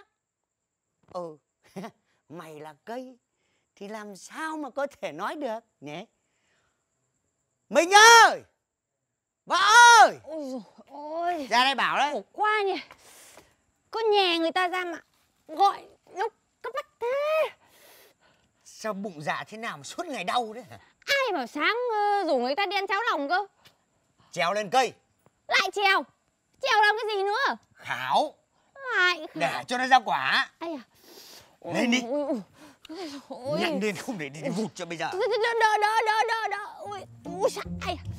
Mày là cây thì làm sao mà có thể nói được nhé. Mình ơi! Vợ ơi! Ôi dồi ôi. Ra đây bảo đấy. Khổ quá nhỉ. Có nhà người ta ra mà gọi lúc cấp bách thế. Sao bụng dạ thế nào mà suốt ngày đau đấy hả? Ai bảo sáng rủ người ta đi ăn cháo lòng cơ. Trèo lên cây. Lại trèo. Trèo làm cái gì nữa? Khảo. Lại khảo. Để cho nó ra quả. Ai à? Lên đi. Ôi. Nhanh lên không để đi vụt cho bây giờ. Đỡ. Ôi sao? Ai à?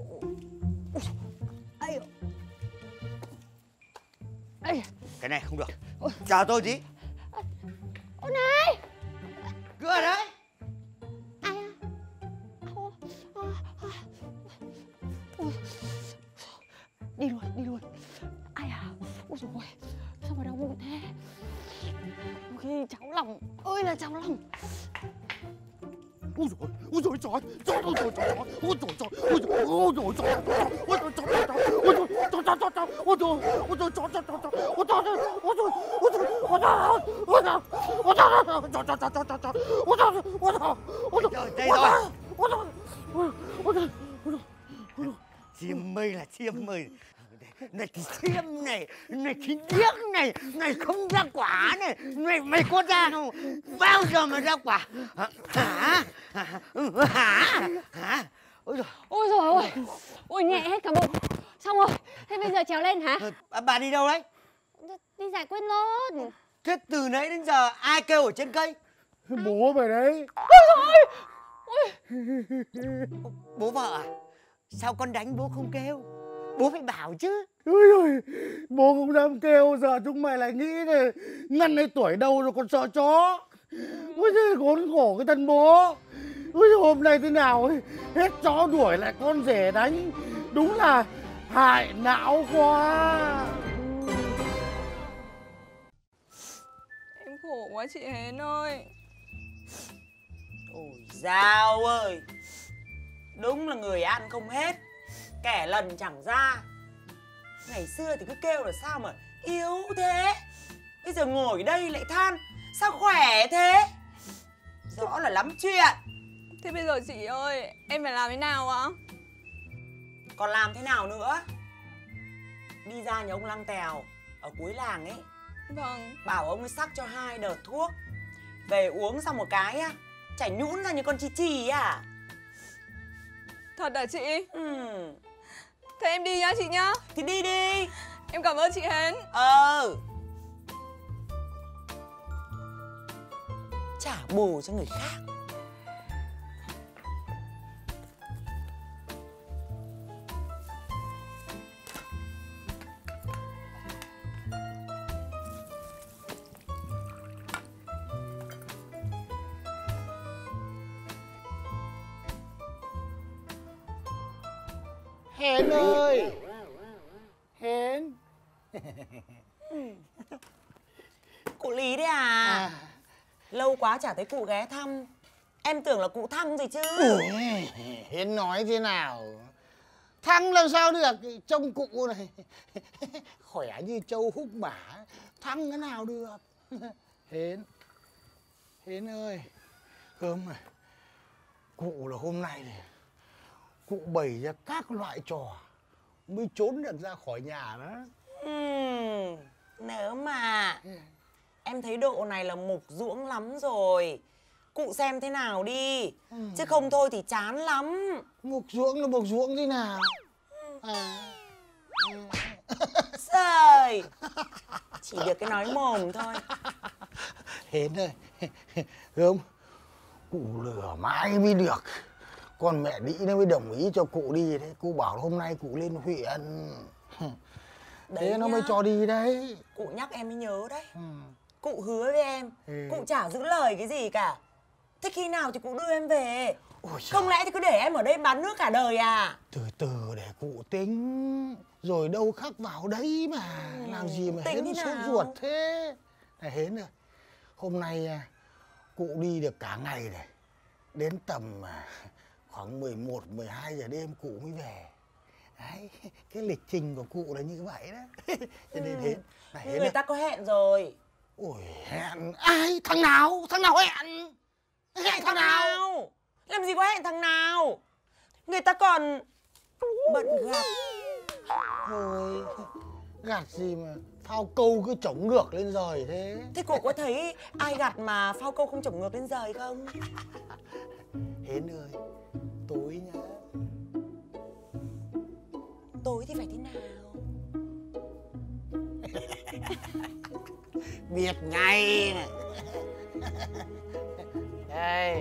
Ai. Cái này không được. Chờ tôi tí. Ôi này. Cứ ở đấy. Ai à? Đi luôn. Ai à? Ôi dồi ôi. Sao mà đau bụng thế? Khi cháu lòng ơi là cháu lòng. Ôi dồi trời. Rồi, đây rồi. ơi là Chiêm ơi. Này thì Chiêm này, này thì điếc này, này không ra quả này, mày có ra không? Bao giờ mà ra quả? Hả? Ôi giời. Ôi dồi ôi, ôi nhẹ hết cả bụng. Xong rồi, thế bây giờ trèo lên hả? Bà đi đâu đấy? Đi giải quyết nốt. Thế từ nãy đến giờ ai kêu ở trên cây? Bố mày đấy. Bố vợ à? Sao con đánh bố không kêu? Bố phải bảo chứ. Ôi ôi, bố cũng dám kêu, giờ chúng mày lại nghĩ là ngăn ấy tuổi đâu rồi còn sợ chó. Ôi giời, khốn khổ cái thân bố. Ôi hôm nay thế nào ấy, hết chó đuổi lại con rể đánh. Đúng là hại não quá. Em khổ quá chị Hến ơi. Ôi dao ơi, đúng là người ăn không hết, kẻ lần chẳng ra. Ngày xưa thì cứ kêu là sao mà yếu thế, bây giờ ngồi đây lại than sao khỏe thế. Rõ là lắm chuyện. Thế bây giờ chị ơi, em phải làm thế nào ạ? Còn làm thế nào nữa? Đi ra nhà ông Lăng Tèo ở cuối làng ấy. Vâng. Bảo ông ấy sắc cho 2 đợt thuốc. Về uống xong một cái á, chảy nhũn ra như con chi chì à. Thật hả chị? Ừ. Thế em đi nhá chị nhá. Thì đi đi. Em cảm ơn chị Hến. Trả bù cho người khác. Hến ơi. Hến. Cụ Lý đấy à? Lâu quá chả thấy cụ ghé thăm. Em tưởng là cụ Thăng rồi chứ. Hến nói thế nào? Thăng làm sao được, trông cụ này khỏe như trâu húc bả, thăng cái nào được. Hến. Hến ơi. Gớm này. Cụ là hôm nay này, cụ bày ra các loại trò mới trốn được ra khỏi nhà đó. Nếu mà em thấy độ này là mục ruỗng lắm rồi, cụ xem thế nào đi. Chứ không thôi thì chán lắm. Mục ruỗng là mục ruỗng thế nào? Trời, chỉ được cái nói mồm thôi. Hến ơi, Gớm, cụ lừa mãi mới được. Con mẹ Đĩ nó mới đồng ý cho cụ đi đấy. Cụ bảo hôm nay cụ lên huyện. Thế nó mới cho đi đấy. Cụ nhắc em mới nhớ đấy. Cụ hứa với em, cụ chả giữ lời cái gì cả. Thế khi nào thì cụ đưa em về? Không lẽ thì cứ để em ở đây bán nước cả đời à? Từ từ để cụ tính. Rồi đâu khắc vào đấy mà. Làm gì mà Hến sốt ruột thế. Này Hến ơi, hôm nay cụ đi được cả ngày này. Đến tầm khoảng 11, 12 giờ đêm cụ mới về. Đấy, cái lịch trình của cụ là như vậy đó. Cho nên Hến, này Hến người ta có hẹn rồi. Ôi, hẹn ai? Thằng nào? Thằng nào hẹn? Hẹn thằng nào? Làm gì có hẹn thằng nào? Người ta còn bận gặt. Thôi, gặt gì mà phao câu cứ chổng ngược lên rời thế. Thế cụ có thấy ai gặt mà phao câu không chổng ngược lên rời không? Hến ơi, tối nhá. Tối thì phải thế nào? Biết ngay. Đây,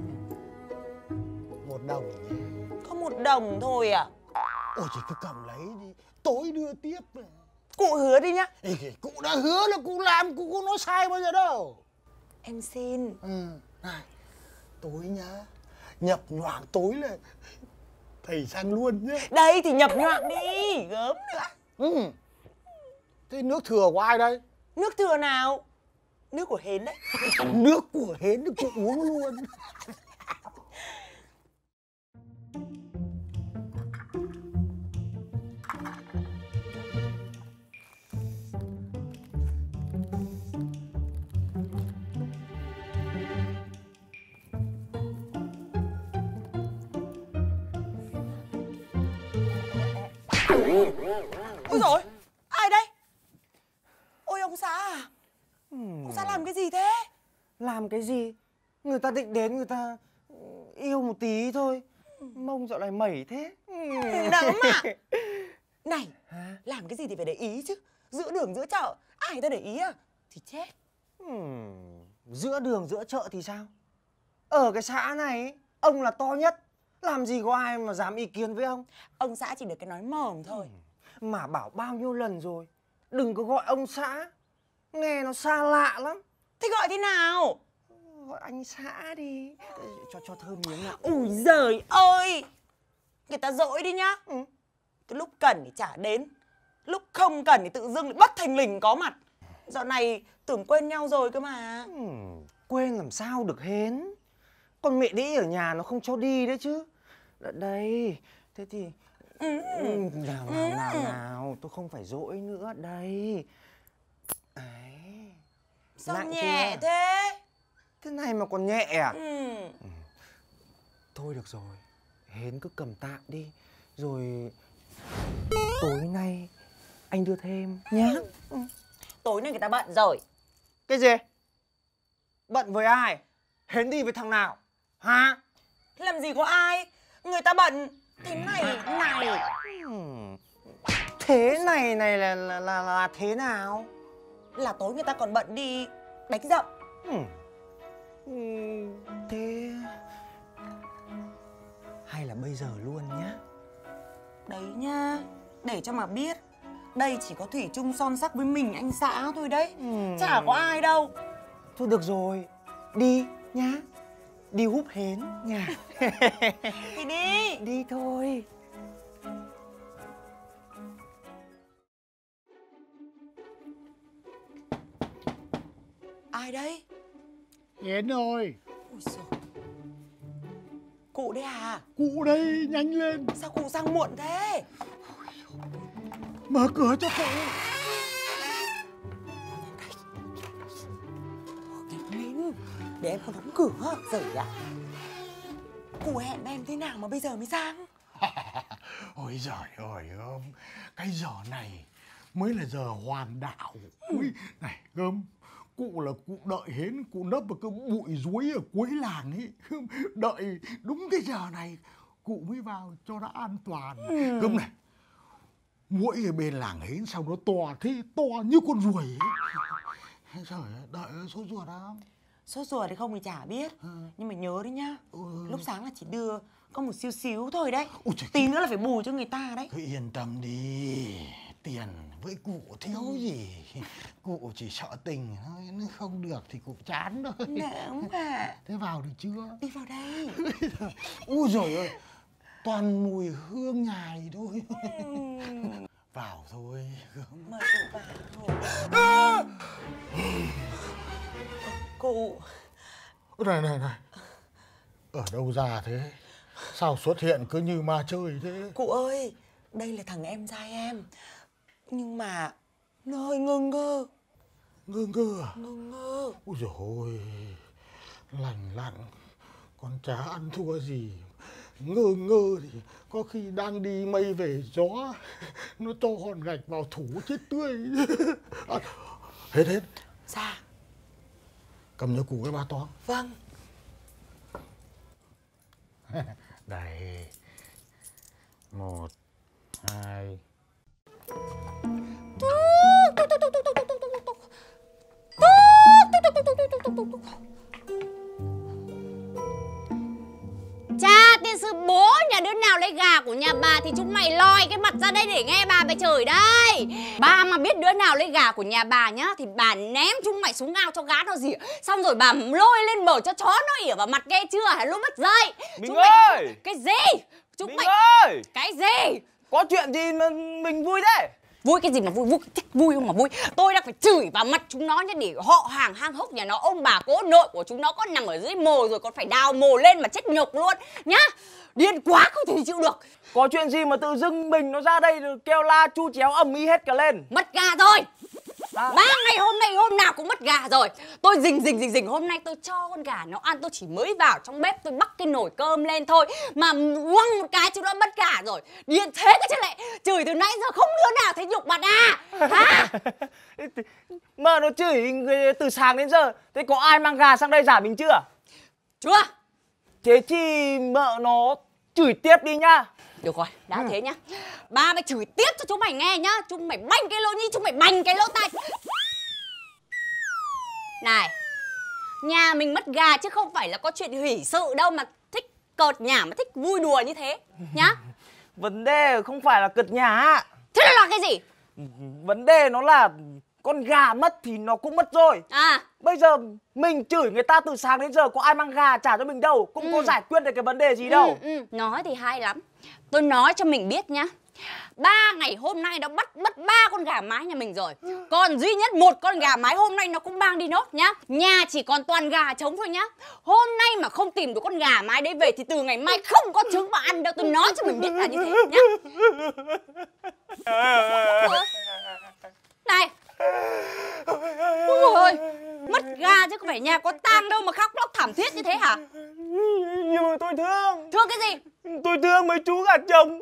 1 đồng nhé. Có 1 đồng thôi à? Ôi chỉ cứ cầm lấy đi, tối đưa tiếp. Cụ hứa đi nhá. Cụ đã hứa là cụ làm, cụ không nói sai bao giờ đâu. Em xin. Này, tối nhá. Nhập nhoạng tối là thầy sang luôn nhé. Đây thì nhập nhoạng đi, gớm nữa. Thế nước thừa của ai đây? Nước thừa nào? Nước của Hến đấy. Nước của Hến thì cụ uống luôn. Ôi dồi, ai đây? Ôi ông xã à? Ông xã làm cái gì thế? Làm cái gì? Người ta định đến người ta yêu một tí thôi. Mông dạo này mẩy thế. Nỡm à? Này, làm cái gì thì phải để ý chứ. Giữa đường giữa chợ, ai người ta để ý à? Thì chết. Giữa đường giữa chợ thì sao? Ở cái xã này ông là to nhất, làm gì có ai mà dám ý kiến với ông. Ông xã chỉ được cái nói mồm thôi. Mà bảo bao nhiêu lần rồi, đừng có gọi ông xã, nghe nó xa lạ lắm. Thế gọi thế nào? Gọi anh xã đi, cho thơm miếng nào. Ui giời ơi, người ta dỗi đi nhá. Cái lúc cần thì chả đến, lúc không cần thì tự dưng lại bất thình lình có mặt. Dạo này tưởng quên nhau rồi cơ mà. Quên làm sao được hến. Con mẹ đĩ ở nhà nó không cho đi đấy chứ. Đây, thế thì nào, tôi không phải dỗi nữa đây. Đấy. Sao Nặng nhẹ chưa? thế? Thế này mà còn nhẹ à? Thôi được rồi, hến cứ cầm tạm đi. Rồi tối nay anh đưa thêm nhá. Tối nay người ta bận rồi. Cái gì? Bận với ai? Hến đi với thằng nào? Hả? Làm gì có ai? Người ta bận thế này này. Thế này là thế nào? Là tối người ta còn bận đi đánh dậm. Thế hay là bây giờ luôn nhá? Đấy nha, để cho mà biết, đây chỉ có thủy chung son sắc với mình anh xã thôi đấy. Chả có ai đâu. Thôi được rồi, đi nhá. Đi húp hến nha. Thì đi. Đi thôi. Ai đấy? Hến ơi. Ôi giời. Cụ đấy à? Cụ đây, nhanh lên. Sao cụ sang muộn thế? Mở cửa cho cụ. Minh, để em còn đóng cửa. Giời ạ. Cụ hẹn em thế nào mà bây giờ mới sang? Ôi giời ơi Gơm, cái giờ này mới là giờ hoàn đạo. Ui, này Gơm, cụ là cụ đợi hến, cụ nấp vào cái bụi ruối ở cuối làng ấy. Đợi đúng cái giờ này cụ mới vào cho nó an toàn. Gơm này, muỗi ở bên làng hến sao nó to thế, to như con ruồi ấy. Trời ơi, đợi sốt ruột không? Sốt ruột thì không thì chả biết. Nhưng mà nhớ đấy nhá, lúc sáng là chỉ đưa có một xíu xíu thôi đấy. Tí nữa là phải bù cho người ta đấy. Cứ yên tâm đi, tiền với cụ thiếu gì. Cụ chỉ sợ tình thôi, nếu không được thì cụ chán thôi. Nỡm à. Thế vào được chưa? Đi vào đây. Úi dồi ơi, toàn mùi hương nhài thôi. Vào thôi. Mời cụ vào. Cụ. Này, ở đâu ra thế? Sao xuất hiện cứ như ma chơi thế? Cụ ơi, đây là thằng em trai em. Nhưng mà nó hơi ngơ ngơ. Ngơ ngơ à? Ngơ ngơ. Úi dồi ôi, lành lặn, con chả ăn thua gì. Ngơ ngơ thì có khi đang đi mây về gió, nó cho hòn gạch vào thủ chết tươi. Hết. Dạ. Cầm cho cụ cái ba toán. Vâng. Đây. 1, 2. Cha, tiên sư bố nhà đứa nào lấy gà của nhà bà thì chúng mày lòi cái mặt ra đây để nghe bà chửi đây. Bà mà biết đứa nào lấy gà của nhà bà nhá thì bà ném chúng mày xuống ao cho gá nó rỉa. Xong rồi bà lôi lên bờ cho chó nó ỉa vào mặt, nghe chưa? Hả lúc mất dậy. Mình ơi! Cái gì? Mình ơi! Cái gì? Có chuyện gì mà mình vui thế? Vui cái gì mà vui, thích vui không mà vui. Tôi đang phải chửi vào mặt chúng nó nhá, để họ hàng hang hốc nhà nó, ông bà cố nội của chúng nó có nằm ở dưới mồ rồi còn phải đào mồ lên mà chết nhục luôn nhá. Điên quá không thể chịu được. Có chuyện gì mà tự dưng mình nó ra đây rồi kêu la chu chéo ầm ĩ hết cả lên. Mất gà rồi. 3 ngày hôm nay hôm nào cũng mất gà rồi. Tôi rình hôm nay tôi cho con gà nó ăn. Tôi chỉ mới vào trong bếp tôi bắc cái nồi cơm lên thôi mà quăng một cái chứ nó mất gà rồi. Điên thế cái chứ lại chửi từ nãy giờ không đứa nào thấy nhục mặt à hả? Mợ nó chửi từ sáng đến giờ. Thế có ai mang gà sang đây giả mình chưa? Chưa. Thế thì mợ nó chửi tiếp đi nhá. Được rồi, đã thế nhá. Ba mày chửi tiếp cho chúng mày nghe nhá. Chúng mày banh cái lỗ nhĩ, chúng mày bành cái lỗ tai. Này, nhà mình mất gà chứ không phải là có chuyện hỷ sự đâu mà thích cợt nhả, mà thích vui đùa như thế nhá. Vấn đề không phải là cợt nhả. Thế là cái gì? Vấn đề nó là con gà mất thì nó cũng mất rồi. Bây giờ mình chửi người ta từ sáng đến giờ có ai mang gà trả cho mình đâu. Cũng có giải quyết được cái vấn đề gì đâu. Nói thì hay lắm. Tôi nói cho mình biết nhá. 3 ngày hôm nay nó mất 3 con gà mái nhà mình rồi. Còn duy nhất 1 con gà mái hôm nay nó cũng mang đi nốt nhá. Nhà chỉ còn toàn gà trống thôi nhá. Hôm nay mà không tìm được con gà mái đấy về thì từ ngày mai không có trứng mà ăn đâu. Tôi nói cho mình biết là như thế nhá. Này, ôi ơi, mất gà chứ không phải nhà có tang đâu mà khóc lóc thảm thiết như thế hả? Nhưng mà tôi thương. Thương cái gì? Tôi thương mấy chú gà trống.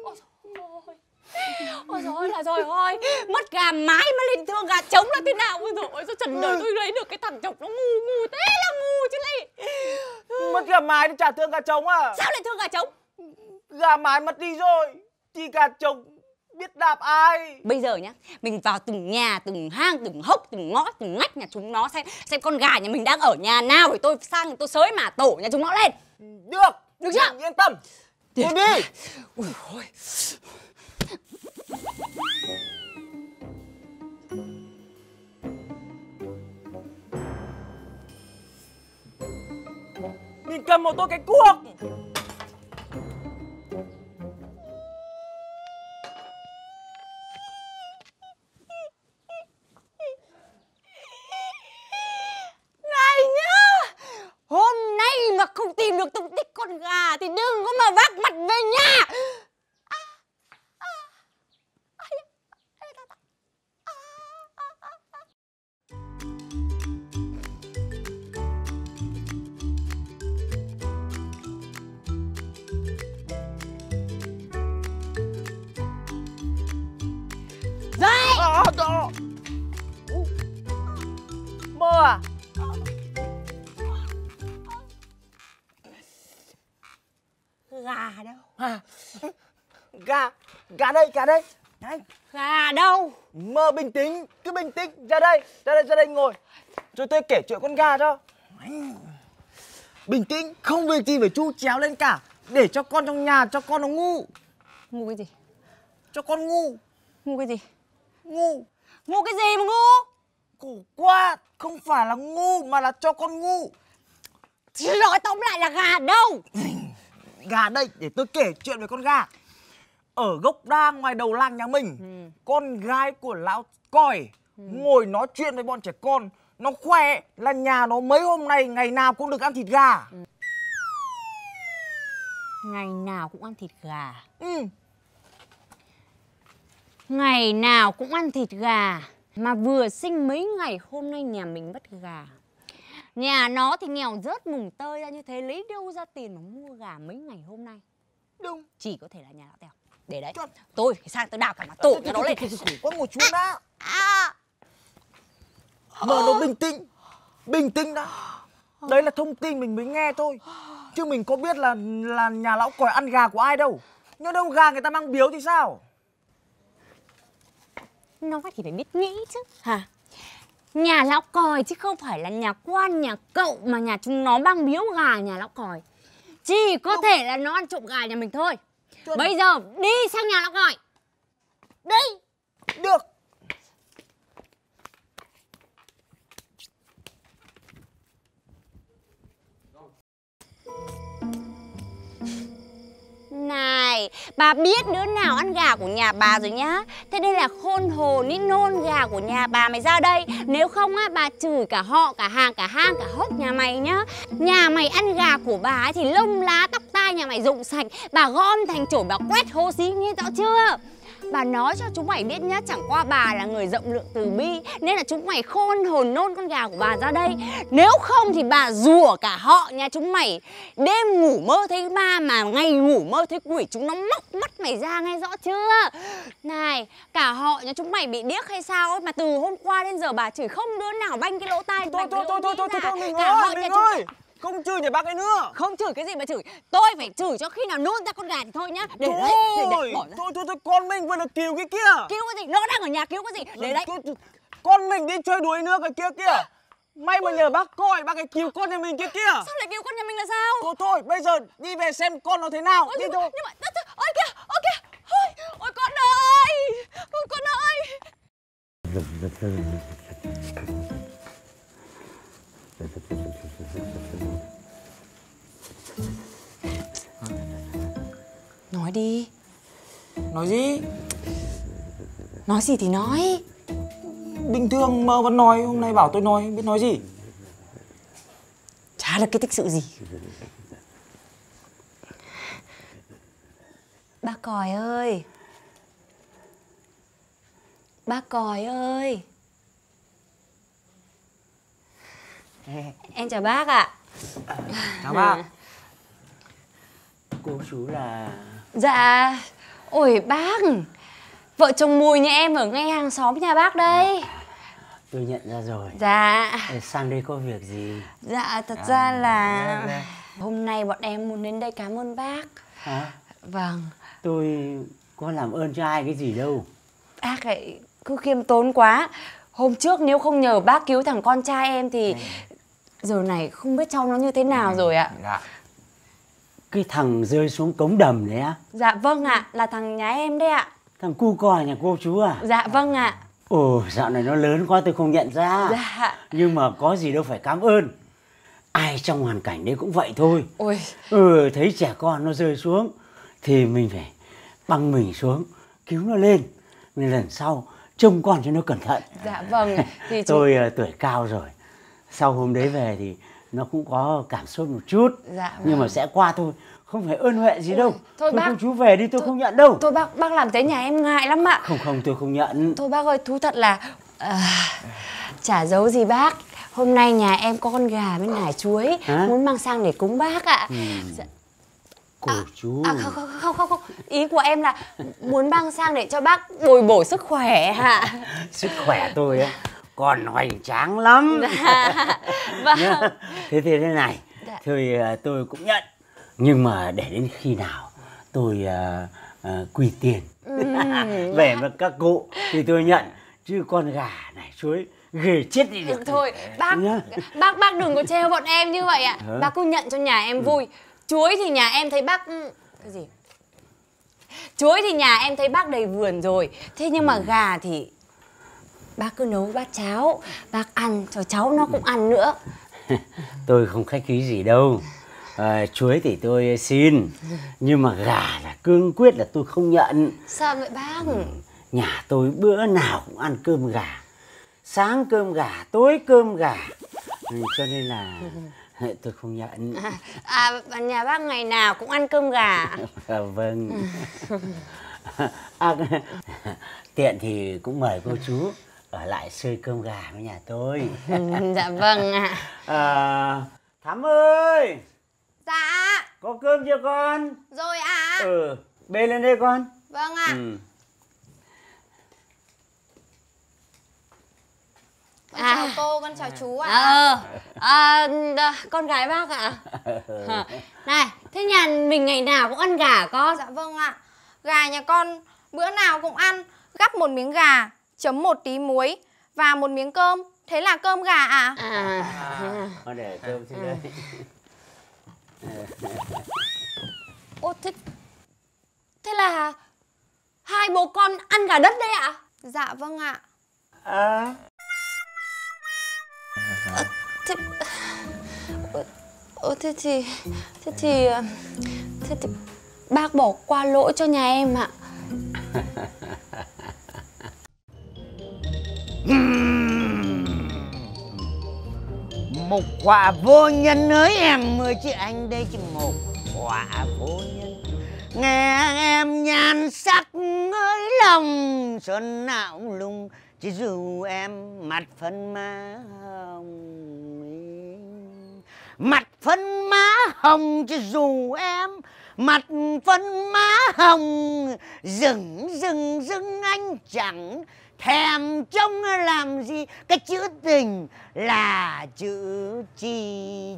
Ôi dồi là rồi thôi. Mất gà mái mà lên thương gà trống là thế nào? Ôi dồi ôi, sao trần đời tôi lấy được cái thằng chồng nó ngu thế là ngu chứ này. Mất gà mái thì chả thương gà trống à? Sao lại thương gà trống? Gà mái mất đi rồi thì gà trống biết đạp ai. Bây giờ nhá, mình vào từng nhà, từng hang, từng hốc, từng ngõ, từng ngách nhà chúng nó xem con gà nhà mình đang ở nhà nào rồi tôi sang tôi xới mà tổ nhà chúng nó lên. Được. Được chưa? Yên tâm. Tôi đi. Ui ôi. Mình cầm một tôi cái cuốc. Này nhá, hôm nay mà không tìm được tung tích con gà thì đừng có mà vác mặt về nhà. Mơ à? Gà đâu? Gà đây. Đấy. Gà đâu? Mơ bình tĩnh, cứ bình tĩnh. Ra đây ngồi. Rồi tôi kể chuyện con gà cho. Bình tĩnh, không việc gì phải chu chéo lên cả. Để cho con trong nhà, cho con nó ngu. Ngu cái gì? Cho con ngu. Ngu cái gì? Ngu. Ngu cái gì mà ngu? Khổ quá, không phải là ngu mà là cho con ngu. Thì nói tóm lại là gà đâu? Gà đây, để tôi kể chuyện về con gà. Ở gốc đa ngoài đầu làng nhà mình, con gái của lão còi ngồi nói chuyện với bọn trẻ con. Nó khoe là nhà nó mấy hôm nay ngày nào cũng được ăn thịt gà. Ngày nào cũng ăn thịt gà? Ngày nào cũng ăn thịt gà. Mà vừa sinh mấy ngày hôm nay nhà mình mất gà. Nhà nó thì nghèo rớt mùng tơi ra như thế, lấy đâu ra tiền mà mua gà mấy ngày hôm nay? Đúng. Chỉ có thể là nhà lão Tèo. Để đấy, tôi phải sang tôi đào cả mặt tổ cho nó lên. Con ngồi xuống đã. Mà nó bình tĩnh đã. Đấy là thông tin mình mới nghe thôi. Chứ mình có biết là nhà lão còi ăn gà của ai đâu. Nhớ đâu gà người ta mang biếu thì sao? Nói thì phải biết nghĩ chứ hả? Nhà lão còi chứ không phải là nhà quan nhà cậu mà nhà chúng nó mang biếu gà nhà lão còi. Chỉ có thể là nó ăn trộm gà nhà mình thôi. Bây giờ đi sang nhà lão còi. Đi. Được. Này, bà biết đứa nào ăn gà của nhà bà rồi nhá. Thế đây là khôn hồn ý, nôn gà của nhà bà mày ra đây. Nếu không á, bà chửi cả họ, cả hàng, cả hang, cả hốc nhà mày nhá. Nhà mày ăn gà của bà ấy thì lông lá tóc tai nhà mày rụng sạch. Bà gom thành chổi bà quét hô xí, nghe rõ chưa? Bà nói cho chúng mày biết nhá, chẳng qua bà là người rộng lượng từ bi nên là chúng mày khôn hồn nôn con gà của bà ra đây. Nếu không thì bà rủa cả họ nhà chúng mày. Đêm ngủ mơ thấy ma mà ngày ngủ mơ thấy quỷ, chúng nó móc mắt mày ra, nghe rõ chưa? Này, cả họ nhà chúng mày bị điếc hay sao ấy mà từ hôm qua đến giờ bà chửi không đứa nào banh cái lỗ tai. Thôi mình ơi, không chửi nhà bác ấy nữa. Không chửi cái gì mà chửi. Tôi phải chửi cho khi nào nôn ra con gà thì thôi nhá. Để đấy, để bỏ ra. Thôi, con mình vừa được cứu cái kia. Cứu cái gì? Nó đang ở nhà cứu cái gì? Để đấy. Con mình đi chơi đuối nước cái kia. May mà nhờ bác coi, bác ấy cứu con nhà mình kia. Sao lại cứu con nhà mình là sao? Thôi, bây giờ đi về xem con nó thế nào. Ôi, đi thôi. Nhưng mà, ôi kìa. Ôi con ơi. Con ơi. Nói đi. Nói gì? Nói gì thì nói. Bình thường mà vẫn nói, hôm nay bảo tôi nói, biết nói gì? Chả được cái tích sự gì. Bác Còi ơi. Bác Còi ơi. Em chào bác ạ. Chào bác. Cô chú là... Dạ. Ôi bác, vợ chồng Mùi nhà em ở ngay hàng xóm nhà bác đây. Tôi nhận ra rồi. Dạ. Sang đây có việc gì? Dạ thật ra là hôm nay bọn em muốn đến đây cảm ơn bác. Hả? Vâng. Tôi có làm ơn cho ai cái gì đâu. Bác ấy cứ khiêm tốn quá. Hôm trước nếu không nhờ bác cứu thằng con trai em thì giờ này không biết trông nó như thế nào rồi ạ. Dạ. Cái thằng rơi xuống cống đầm đấy á? Dạ vâng ạ, là thằng nhái em đấy ạ. Thằng cu còi nhà cô chú à? Dạ vâng ạ. Ồ, dạo này nó lớn quá tôi không nhận ra. Dạ. Nhưng mà có gì đâu phải cảm ơn. Ai trong hoàn cảnh đấy cũng vậy thôi. Ôi. Thấy trẻ con nó rơi xuống thì mình phải băng mình xuống cứu nó lên. Nên lần sau trông con cho nó cẩn thận. Dạ vâng. Thì Tôi tuổi cao rồi. Sau hôm đấy về thì nó cũng có cảm xúc một chút. Dạ vâng. Nhưng mà sẽ qua thôi. Không phải ơn huệ gì đâu. Thôi bác, cô chú về đi, tôi không nhận đâu. Thôi bác làm thế nhà em ngại lắm ạ. Không, tôi không nhận. Thôi bác ơi, thú thật là chả giấu gì bác. Hôm nay nhà em có con gà với nải chuối. Hả? Muốn mang sang để cúng bác ạ. Dạ. Cô chú. Không. Ý của em là muốn mang sang để cho bác bồi bổ sức khỏe ạ. Sức khỏe tôi á còn hoành tráng lắm. Vâng. Thế này. Dạ. Thôi tôi cũng nhận. Nhưng mà để đến khi nào tôi quỳ tiền về với các cụ thì tôi nhận. Chứ con gà này chuối ghê chết đi được. Thôi bác đừng có trêu bọn em như vậy ạ. Bác cứ nhận cho nhà em vui. Chuối thì nhà em thấy bác... Cái gì? Chuối thì nhà em thấy bác đầy vườn rồi. Thế nhưng mà gà thì bác cứ nấu bát cháo. Bác ăn cho cháu nó cũng ăn nữa. Tôi không khách khí gì đâu. Chuối thì tôi xin. Nhưng mà gà là cương quyết là tôi không nhận. Sao vậy bác? Nhà tôi bữa nào cũng ăn cơm gà. Sáng cơm gà, tối cơm gà. Cho nên là tôi không nhận. Nhà bác ngày nào cũng ăn cơm gà. Vâng. Tiện thì cũng mời cô chú ở lại xơi cơm gà với nhà tôi. Dạ vâng ạ. Thắm ơi. Dạ. Có cơm chưa con? Rồi ạ. Bê lên đây con. Vâng ạ. Con chào cô, con chào chú ạ. Con gái bác ạ. Này, thế nhà mình ngày nào cũng ăn gà con? Dạ vâng ạ. Gà nhà con bữa nào cũng ăn. Gắp một miếng gà, chấm một tí muối và một miếng cơm. Thế là cơm gà ạ. Con để cơm trên đây. Ô, thế là hai bố con ăn gà đất đấy ạ? Dạ vâng ạ. Thế thì bác bỏ qua lỗi cho nhà em ạ. Một quả vô nhân ơi em ơi, chứ anh đây chỉ một quả vô nhân. Nghe em nhan sắc ơi lòng xuân não lung, chỉ dù em mặt phấn má hồng. Mặt phấn má hồng, chỉ dù em mặt phấn má hồng. Dừng anh chẳng thèm trông làm gì. Cái chữ tình là chữ chi.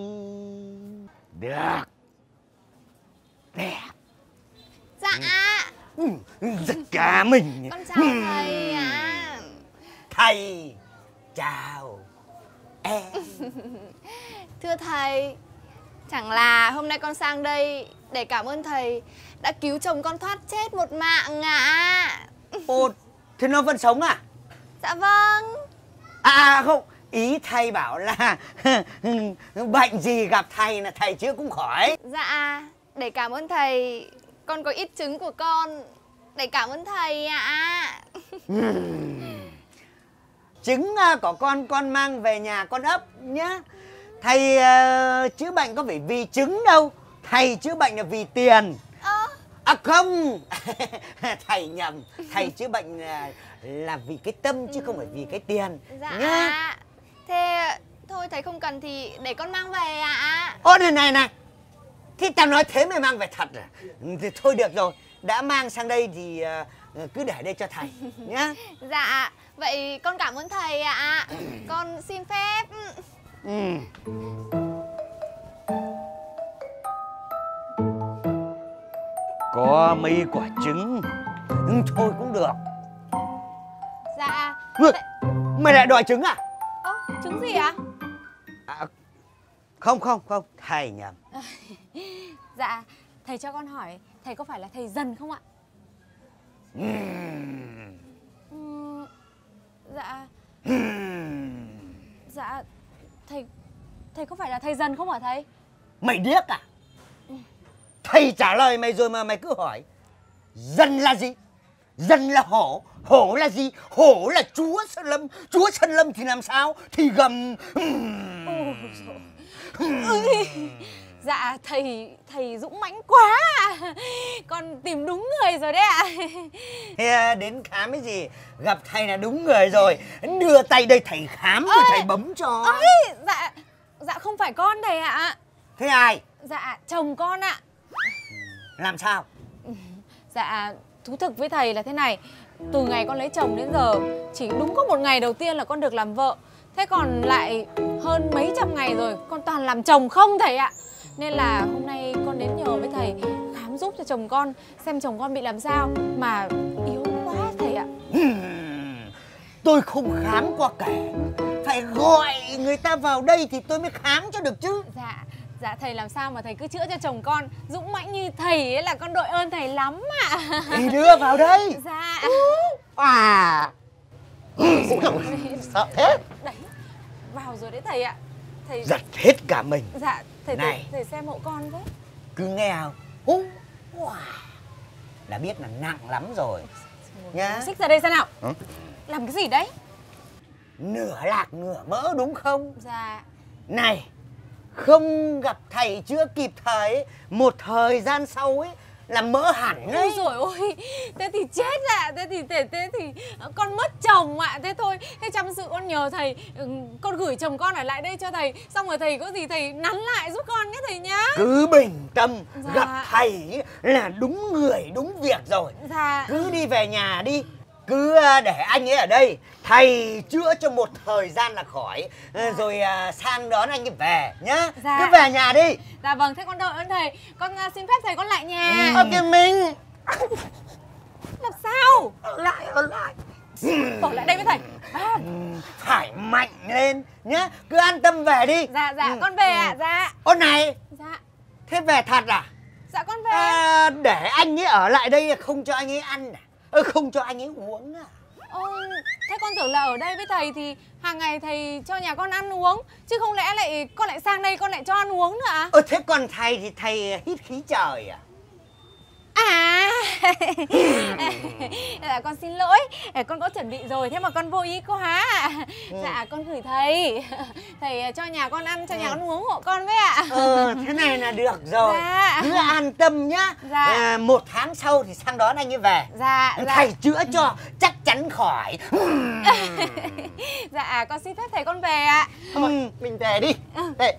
Được. Đẹp. Dạ. Giật cả mình. Con chào thầy ạ. Thầy chào em. Thưa thầy, chẳng là hôm nay con sang đây để cảm ơn thầy đã cứu chồng con thoát chết một mạng ạ. Ồ, thế nó vẫn sống à? Dạ vâng. À không, ý thầy bảo là bệnh gì gặp thầy là thầy chữa cũng khỏi. Dạ, để cảm ơn thầy, con có ít trứng của con để cảm ơn thầy ạ. Trứng của con mang về nhà con ấp nhá. Thầy chữa bệnh có phải vì trứng đâu. Thầy chữa bệnh là vì tiền. À không, thầy nhầm. Thầy chữa bệnh là vì cái tâm chứ không phải vì cái tiền. Dạ nhá. Thế thôi thầy không cần thì để con mang về ạ. Ô này, thế tao nói thế mày mang về thật à? Thì thôi được rồi, đã mang sang đây thì cứ để đây cho thầy nhá. Dạ, vậy con cảm ơn thầy ạ. Con xin phép. Có mấy quả trứng thôi cũng được. Dạ. Mày lại đòi trứng à? Trứng gì ạ? Không, thầy nhầm. Dạ, thầy cho con hỏi, thầy có phải là thầy Dần không ạ? Dạ. Dạ, thầy có phải là thầy Dần không hả thầy? Mày điếc à? Thầy trả lời mày rồi mà mày cứ hỏi. Dần là gì? Dần là hổ. Hổ là gì? Hổ là chúa Sơn Lâm. Chúa Sơn Lâm thì làm sao? Thì gầm. Dạ, thầy dũng mãnh quá. Con tìm đúng người rồi đấy ạ. Thế đến khám cái gì? Gặp thầy là đúng người rồi. Đưa tay đây thầy khám rồi thầy bấm cho. Dạ không phải con thầy ạ. Thế ai? Dạ, chồng con ạ. Làm sao? Dạ, thú thực với thầy là thế này. Từ ngày con lấy chồng đến giờ, chỉ đúng có một ngày đầu tiên là con được làm vợ. Thế còn lại hơn mấy trăm ngày rồi, con toàn làm chồng không thầy ạ. Nên là hôm nay con đến nhờ với thầy khám giúp cho chồng con, xem chồng con bị làm sao mà yếu quá thầy ạ. Tôi không khám qua kể. Phải gọi người ta vào đây thì tôi mới khám cho được chứ. Dạ thầy làm sao mà thầy cứ chữa cho chồng con dũng mãnh như thầy ấy, là con đội ơn thầy lắm ạ. Thì đưa vào đây. Dạ. Sợ thế. Đấy, vào rồi đấy thầy ạ. Thầy giật hết cả mình. Dạ, này, thầy xem hộ con với. Cứ nghe không? Là biết là nặng lắm rồi. Nhá. Xích ra đây xem nào. Làm cái gì đấy? Nửa lạc nửa mỡ đúng không? Dạ. Này, không gặp thầy chưa kịp thời ấy, một thời gian sau ấy là mỡ hẳn đấy. Ôi dồi ôi, thế thì chết ạ. Thế thì con mất chồng ạ. Thế thôi, thế chăm sự con nhờ thầy, con gửi chồng con ở lại đây cho thầy. Xong rồi thầy có gì thầy nắn lại giúp con nhé thầy nhá. Cứ bình tâm. Dạ. Gặp thầy là đúng người đúng việc rồi. Dạ. Cứ đi về nhà đi. Cứ để anh ấy ở đây, thầy chữa cho một thời gian là khỏi. Rồi sang đón anh ấy về nhá. Dạ. Cứ về nhà đi. Dạ vâng, thế con đội ơn thầy. Con xin phép thầy con lại nhà. Ok mình. Làm sao? Ở lại. Ở lại đây với thầy. Phải mạnh lên nhá. Cứ an tâm về đi. Dạ, con về ạ. Dạ. Ô này. Dạ. Thế về thật à? Dạ con về. Để anh ấy ở lại đây không cho anh ấy ăn à? Không cho anh ấy uống à? Thế con tưởng là ở đây với thầy thì hàng ngày thầy cho nhà con ăn uống, chứ không lẽ con lại sang đây con lại cho ăn uống nữa à? Thế còn thầy thì thầy hít khí trời à? Dạ con xin lỗi, con có chuẩn bị rồi, thế mà con vô ý quá. Dạ con gửi thầy. Thầy cho nhà con ăn, cho nhà con uống hộ con với ạ. Thế này là được rồi. Dạ. Cứ an tâm nhá. Dạ. 1 tháng sau thì sang đón anh ấy về. Dạ. Thầy chữa cho chắc chắn khỏi. Dạ con xin phép thầy con về ạ. Thôi mình về đi. Đây.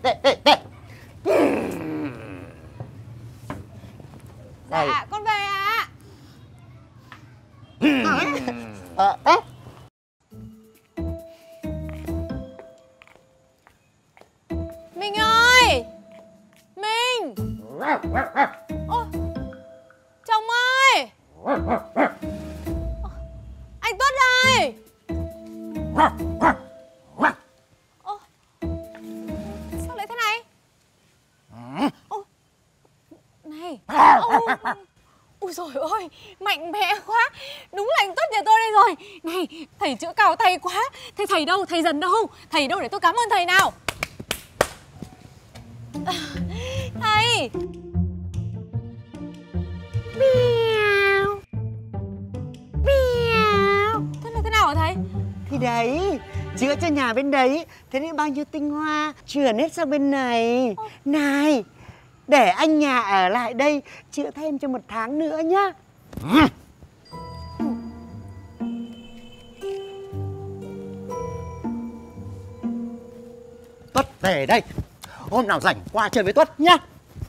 Dạ con về ạ. Minh ơi, Minh. Ô, chồng ơi. Anh Tuất ơi. Ô, sao lại thế này? Ô, này. Ui dồi ôi, mạnh mẽ quá. Đúng là anh Tuất nhà tôi đây rồi. Này, thầy chữa cào tay quá. Thế thầy đâu, thầy Dần đâu? Thầy đâu để tôi cảm ơn thầy nào. Thầy. Mèo. Thế là thế nào hả thầy? Thì đấy, chữa cho nhà bên đấy. Thế nên bao nhiêu tinh hoa chuyển hết sang bên này. Này, để anh nhà ở lại đây chữa thêm cho 1 tháng nữa nhá. Tuất về đây. Hôm nào rảnh qua chơi với Tuất nhá.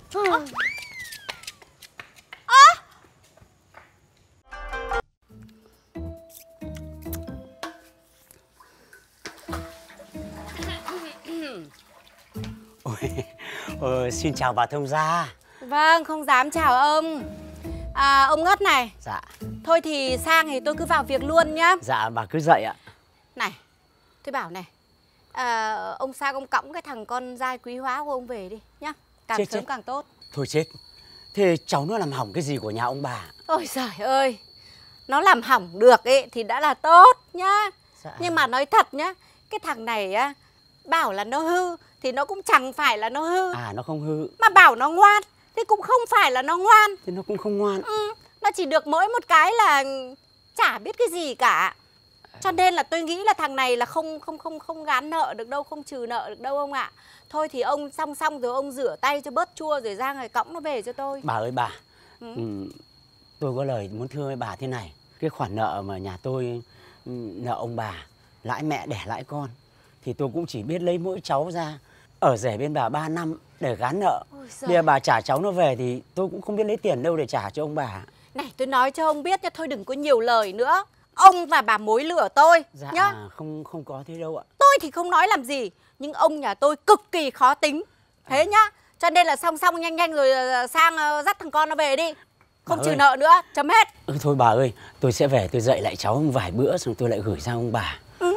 Xin chào bà thông gia. Vâng, không dám chào ông. Ông Ngất này. Dạ. Thôi thì sang thì tôi cứ vào việc luôn nhá. Dạ bà cứ dậy ạ. Này, tôi bảo này, ông sang ông cõng cái thằng con dai quý hóa của ông về đi nhá. Càng sớm càng tốt. Thôi chết. Thế cháu nó làm hỏng cái gì của nhà ông bà? Ôi giời ơi, nó làm hỏng được ấy thì đã là tốt nhá. Dạ. Nhưng mà nói thật nhá, cái thằng này á, bảo là nó hư thì nó cũng chẳng phải là nó hư. Nó không hư. Mà bảo nó ngoan thì cũng không phải là nó ngoan. Thì nó cũng không ngoan. Nó chỉ được mỗi một cái là chả biết cái gì cả. Cho nên là tôi nghĩ là thằng này là không gán nợ được đâu, không trừ nợ được đâu ông ạ. Thôi thì ông xong rồi ông rửa tay cho bớt chua rồi ra người cõng nó về cho tôi. Bà ơi bà, tôi có lời muốn thưa với bà thế này. Cái khoản nợ mà nhà tôi nợ ông bà, lãi mẹ đẻ lãi con, thì tôi cũng chỉ biết lấy mỗi cháu ra ở rể bên bà 3 năm để gán nợ. Bây giờ bà trả cháu nó về thì tôi cũng không biết lấy tiền đâu để trả cho ông bà. Này tôi nói cho ông biết nha, thôi đừng có nhiều lời nữa. Ông và bà mối lửa tôi nhá. Không có thế đâu ạ. Tôi thì không nói làm gì, nhưng ông nhà tôi cực kỳ khó tính. Thế nhá, cho nên là xong nhanh rồi sang dắt thằng con nó về đi. Không trừ nợ nữa, chấm hết. Thôi bà ơi, tôi sẽ về tôi dạy lại cháu vài bữa xong tôi lại gửi sang ông bà.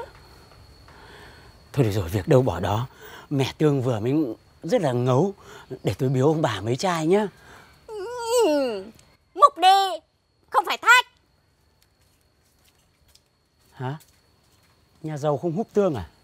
Thôi được rồi, việc đâu bỏ đó. Mẹ Tương vừa mới rất là ngấu. Để tôi biếu ông bà mấy chai nhá. Múc đi, không phải thách. Hả? Nhà giàu không húp tương à?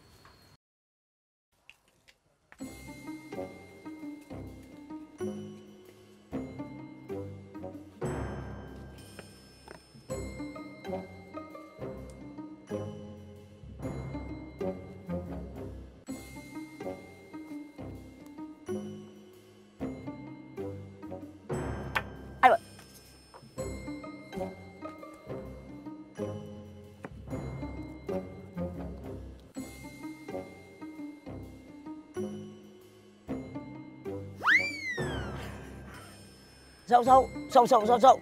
Dậu.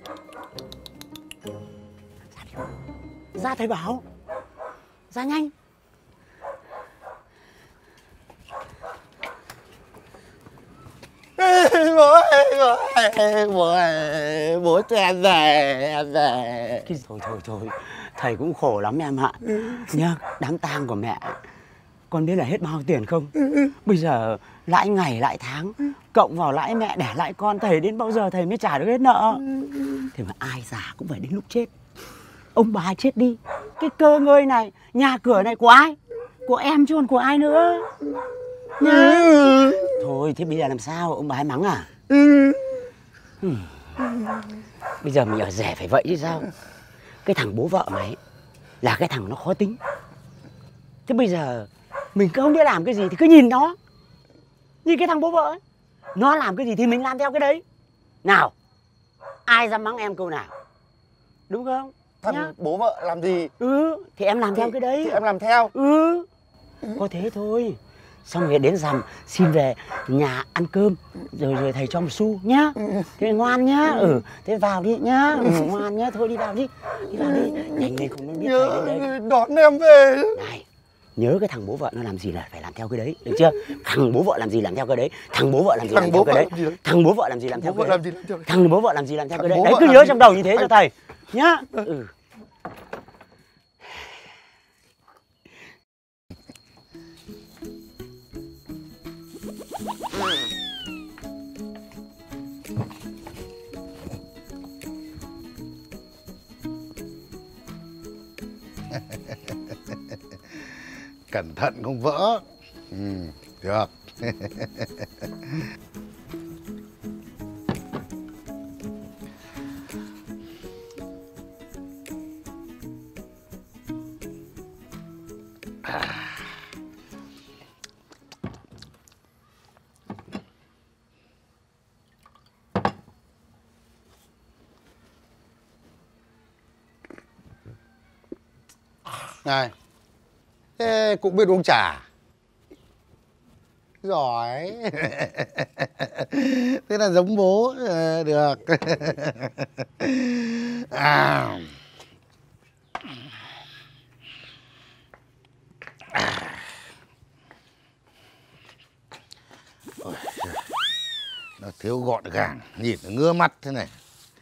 Ra thầy bảo. Ra nhanh. Bố cho em về. Thôi. Thầy cũng khổ lắm em ạ. Nhá, đám tang của mẹ con biết là hết bao tiền không? Bây giờ lãi ngày lãi tháng cộng vào lãi mẹ đẻ lãi con, thầy đến bao giờ thầy mới trả được hết nợ? Thế mà ai già cũng phải đến lúc chết. Ông bà chết đi, cái cơ ngơi này, nhà cửa này của ai? Của em chứ còn của ai nữa. Thôi thế bây giờ làm sao? Ông bà ấy mắng à? Bây giờ mình ở rẻ phải vậy chứ sao? Cái thằng bố vợ mày là cái thằng nó khó tính. Thế bây giờ mình cứ không biết làm cái gì thì cứ nhìn nó. Như cái thằng bố vợ ấy, nó làm cái gì thì mình làm theo cái đấy. Nào, ai dám mắng em câu nào, đúng không? Thằng nhá. bố vợ làm gì Thì em làm theo cái đấy. thì em làm theo. Có thế thôi. Xong rồi đến rằm xin về nhà ăn cơm, rồi thầy cho một xu nhá. Thế ngoan nhá. Thế vào đi nhá. Ngoan nhá. Thôi đi vào đi. Đi vào đi. Nhanh lên không nó biết thầy đến đây. Đón em về. Này, nhớ cái thằng bố vợ nó làm gì là phải làm theo cái đấy, được chưa? Thằng bố vợ làm gì làm theo cái đấy. Thằng bố vợ làm gì làm theo cái đấy. Thằng bố vợ làm gì làm theo cái đấy. Thằng bố vợ làm gì làm theo cái đấy. Đấy, cứ nhớ trong đầu như thế cho thầy nhá. Cẩn thận không vỡ. Được. Này, thế cũng biết uống trà. Giỏi. Thế là giống bố. Được. Nó thiếu gọn gàng, nhìn nó ngứa mắt thế này.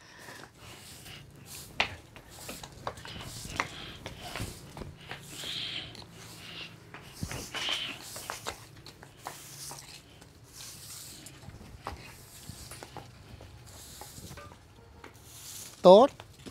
Tốt.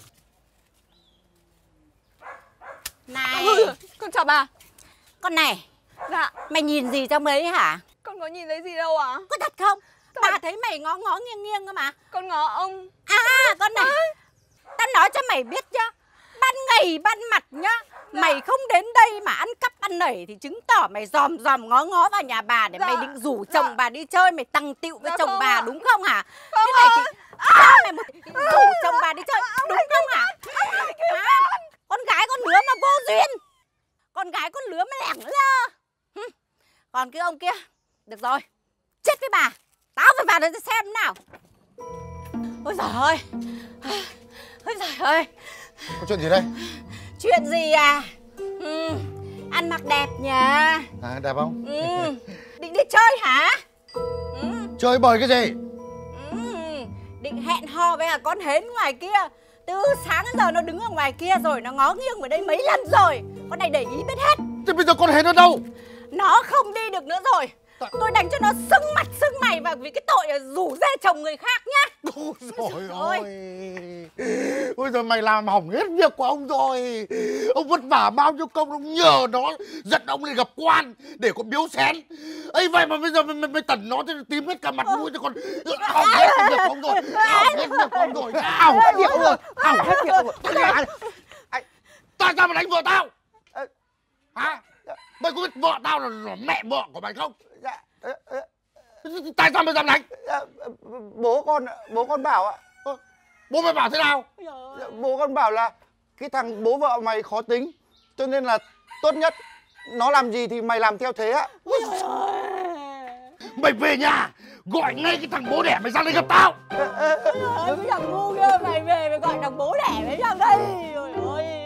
Này, Con chào bà. con này, Dạ, mày nhìn gì trong đấy hả? con có nhìn thấy gì đâu ạ. Có thật không? Bà thấy mày ngó ngó nghiêng nghiêng cơ mà. Con ngó ông. Con này, tao nói cho mày biết nhá, ban ngày ban mặt nhá, mày không đến đây mà ăn cắp ăn nẩy thì chứng tỏ mày dòm dòm ngó ngó vào nhà bà để mày định rủ chồng bà đi chơi, mày tăng tịu với chồng bà đúng không hả? Thế này thì mày một rủ chồng bà đi chơi đúng không hả? Con gái con lứa mà vô duyên, con gái con lứa mà lẳng lơ. Còn cái ông kia, được rồi, chết với bà, tao phải vào đây xem thế nào. Ôi giời ơi, ôi giời ơi. Có chuyện gì đây? Chuyện gì à? Ăn mặc đẹp nhỉ? Đẹp không? Định đi chơi hả? Chơi bời cái gì? Định hẹn hò với con hến ngoài kia. Từ sáng đến giờ nó đứng ở ngoài kia rồi, nó ngó nghiêng vào đây mấy lần rồi. Con này để ý biết hết. Thế bây giờ con hến ở đâu? Nó không đi được nữa rồi. Tôi đánh cho nó sưng mặt sưng mày và vì cái tội rủ rê chồng người khác nhá. Ôi ôi. Ôi giời, mày làm hỏng hết việc của ông rồi. Ông vất vả bao nhiêu công, ông nhờ nó dẫn ông lên gặp quan để có biếu xén. Ấy vậy mà bây giờ mày tẩn nó thì tím hết cả mặt mũi thì còn hỏng hết việc của ông rồi. Hỏng hết việc của ông rồi. Hỏng hết việc rồi. Hỏng hết việc rồi. Tại sao mày đánh vợ tao? Hả? Mày có biết vợ tao là mẹ vợ của mày không? Dạ. Tại sao mày dám đánh? Bố con bảo ạ. Bố mày bảo thế nào? Bố con bảo là cái thằng bố vợ mày khó tính, cho nên là tốt nhất nó làm gì thì mày làm theo thế ạ. Mày về nhà gọi ngay cái thằng bố đẻ mày ra đây gặp tao. Cái thằng ngu kia, mày về mày gọi thằng bố đẻ mày sang đây. Ôi ôi.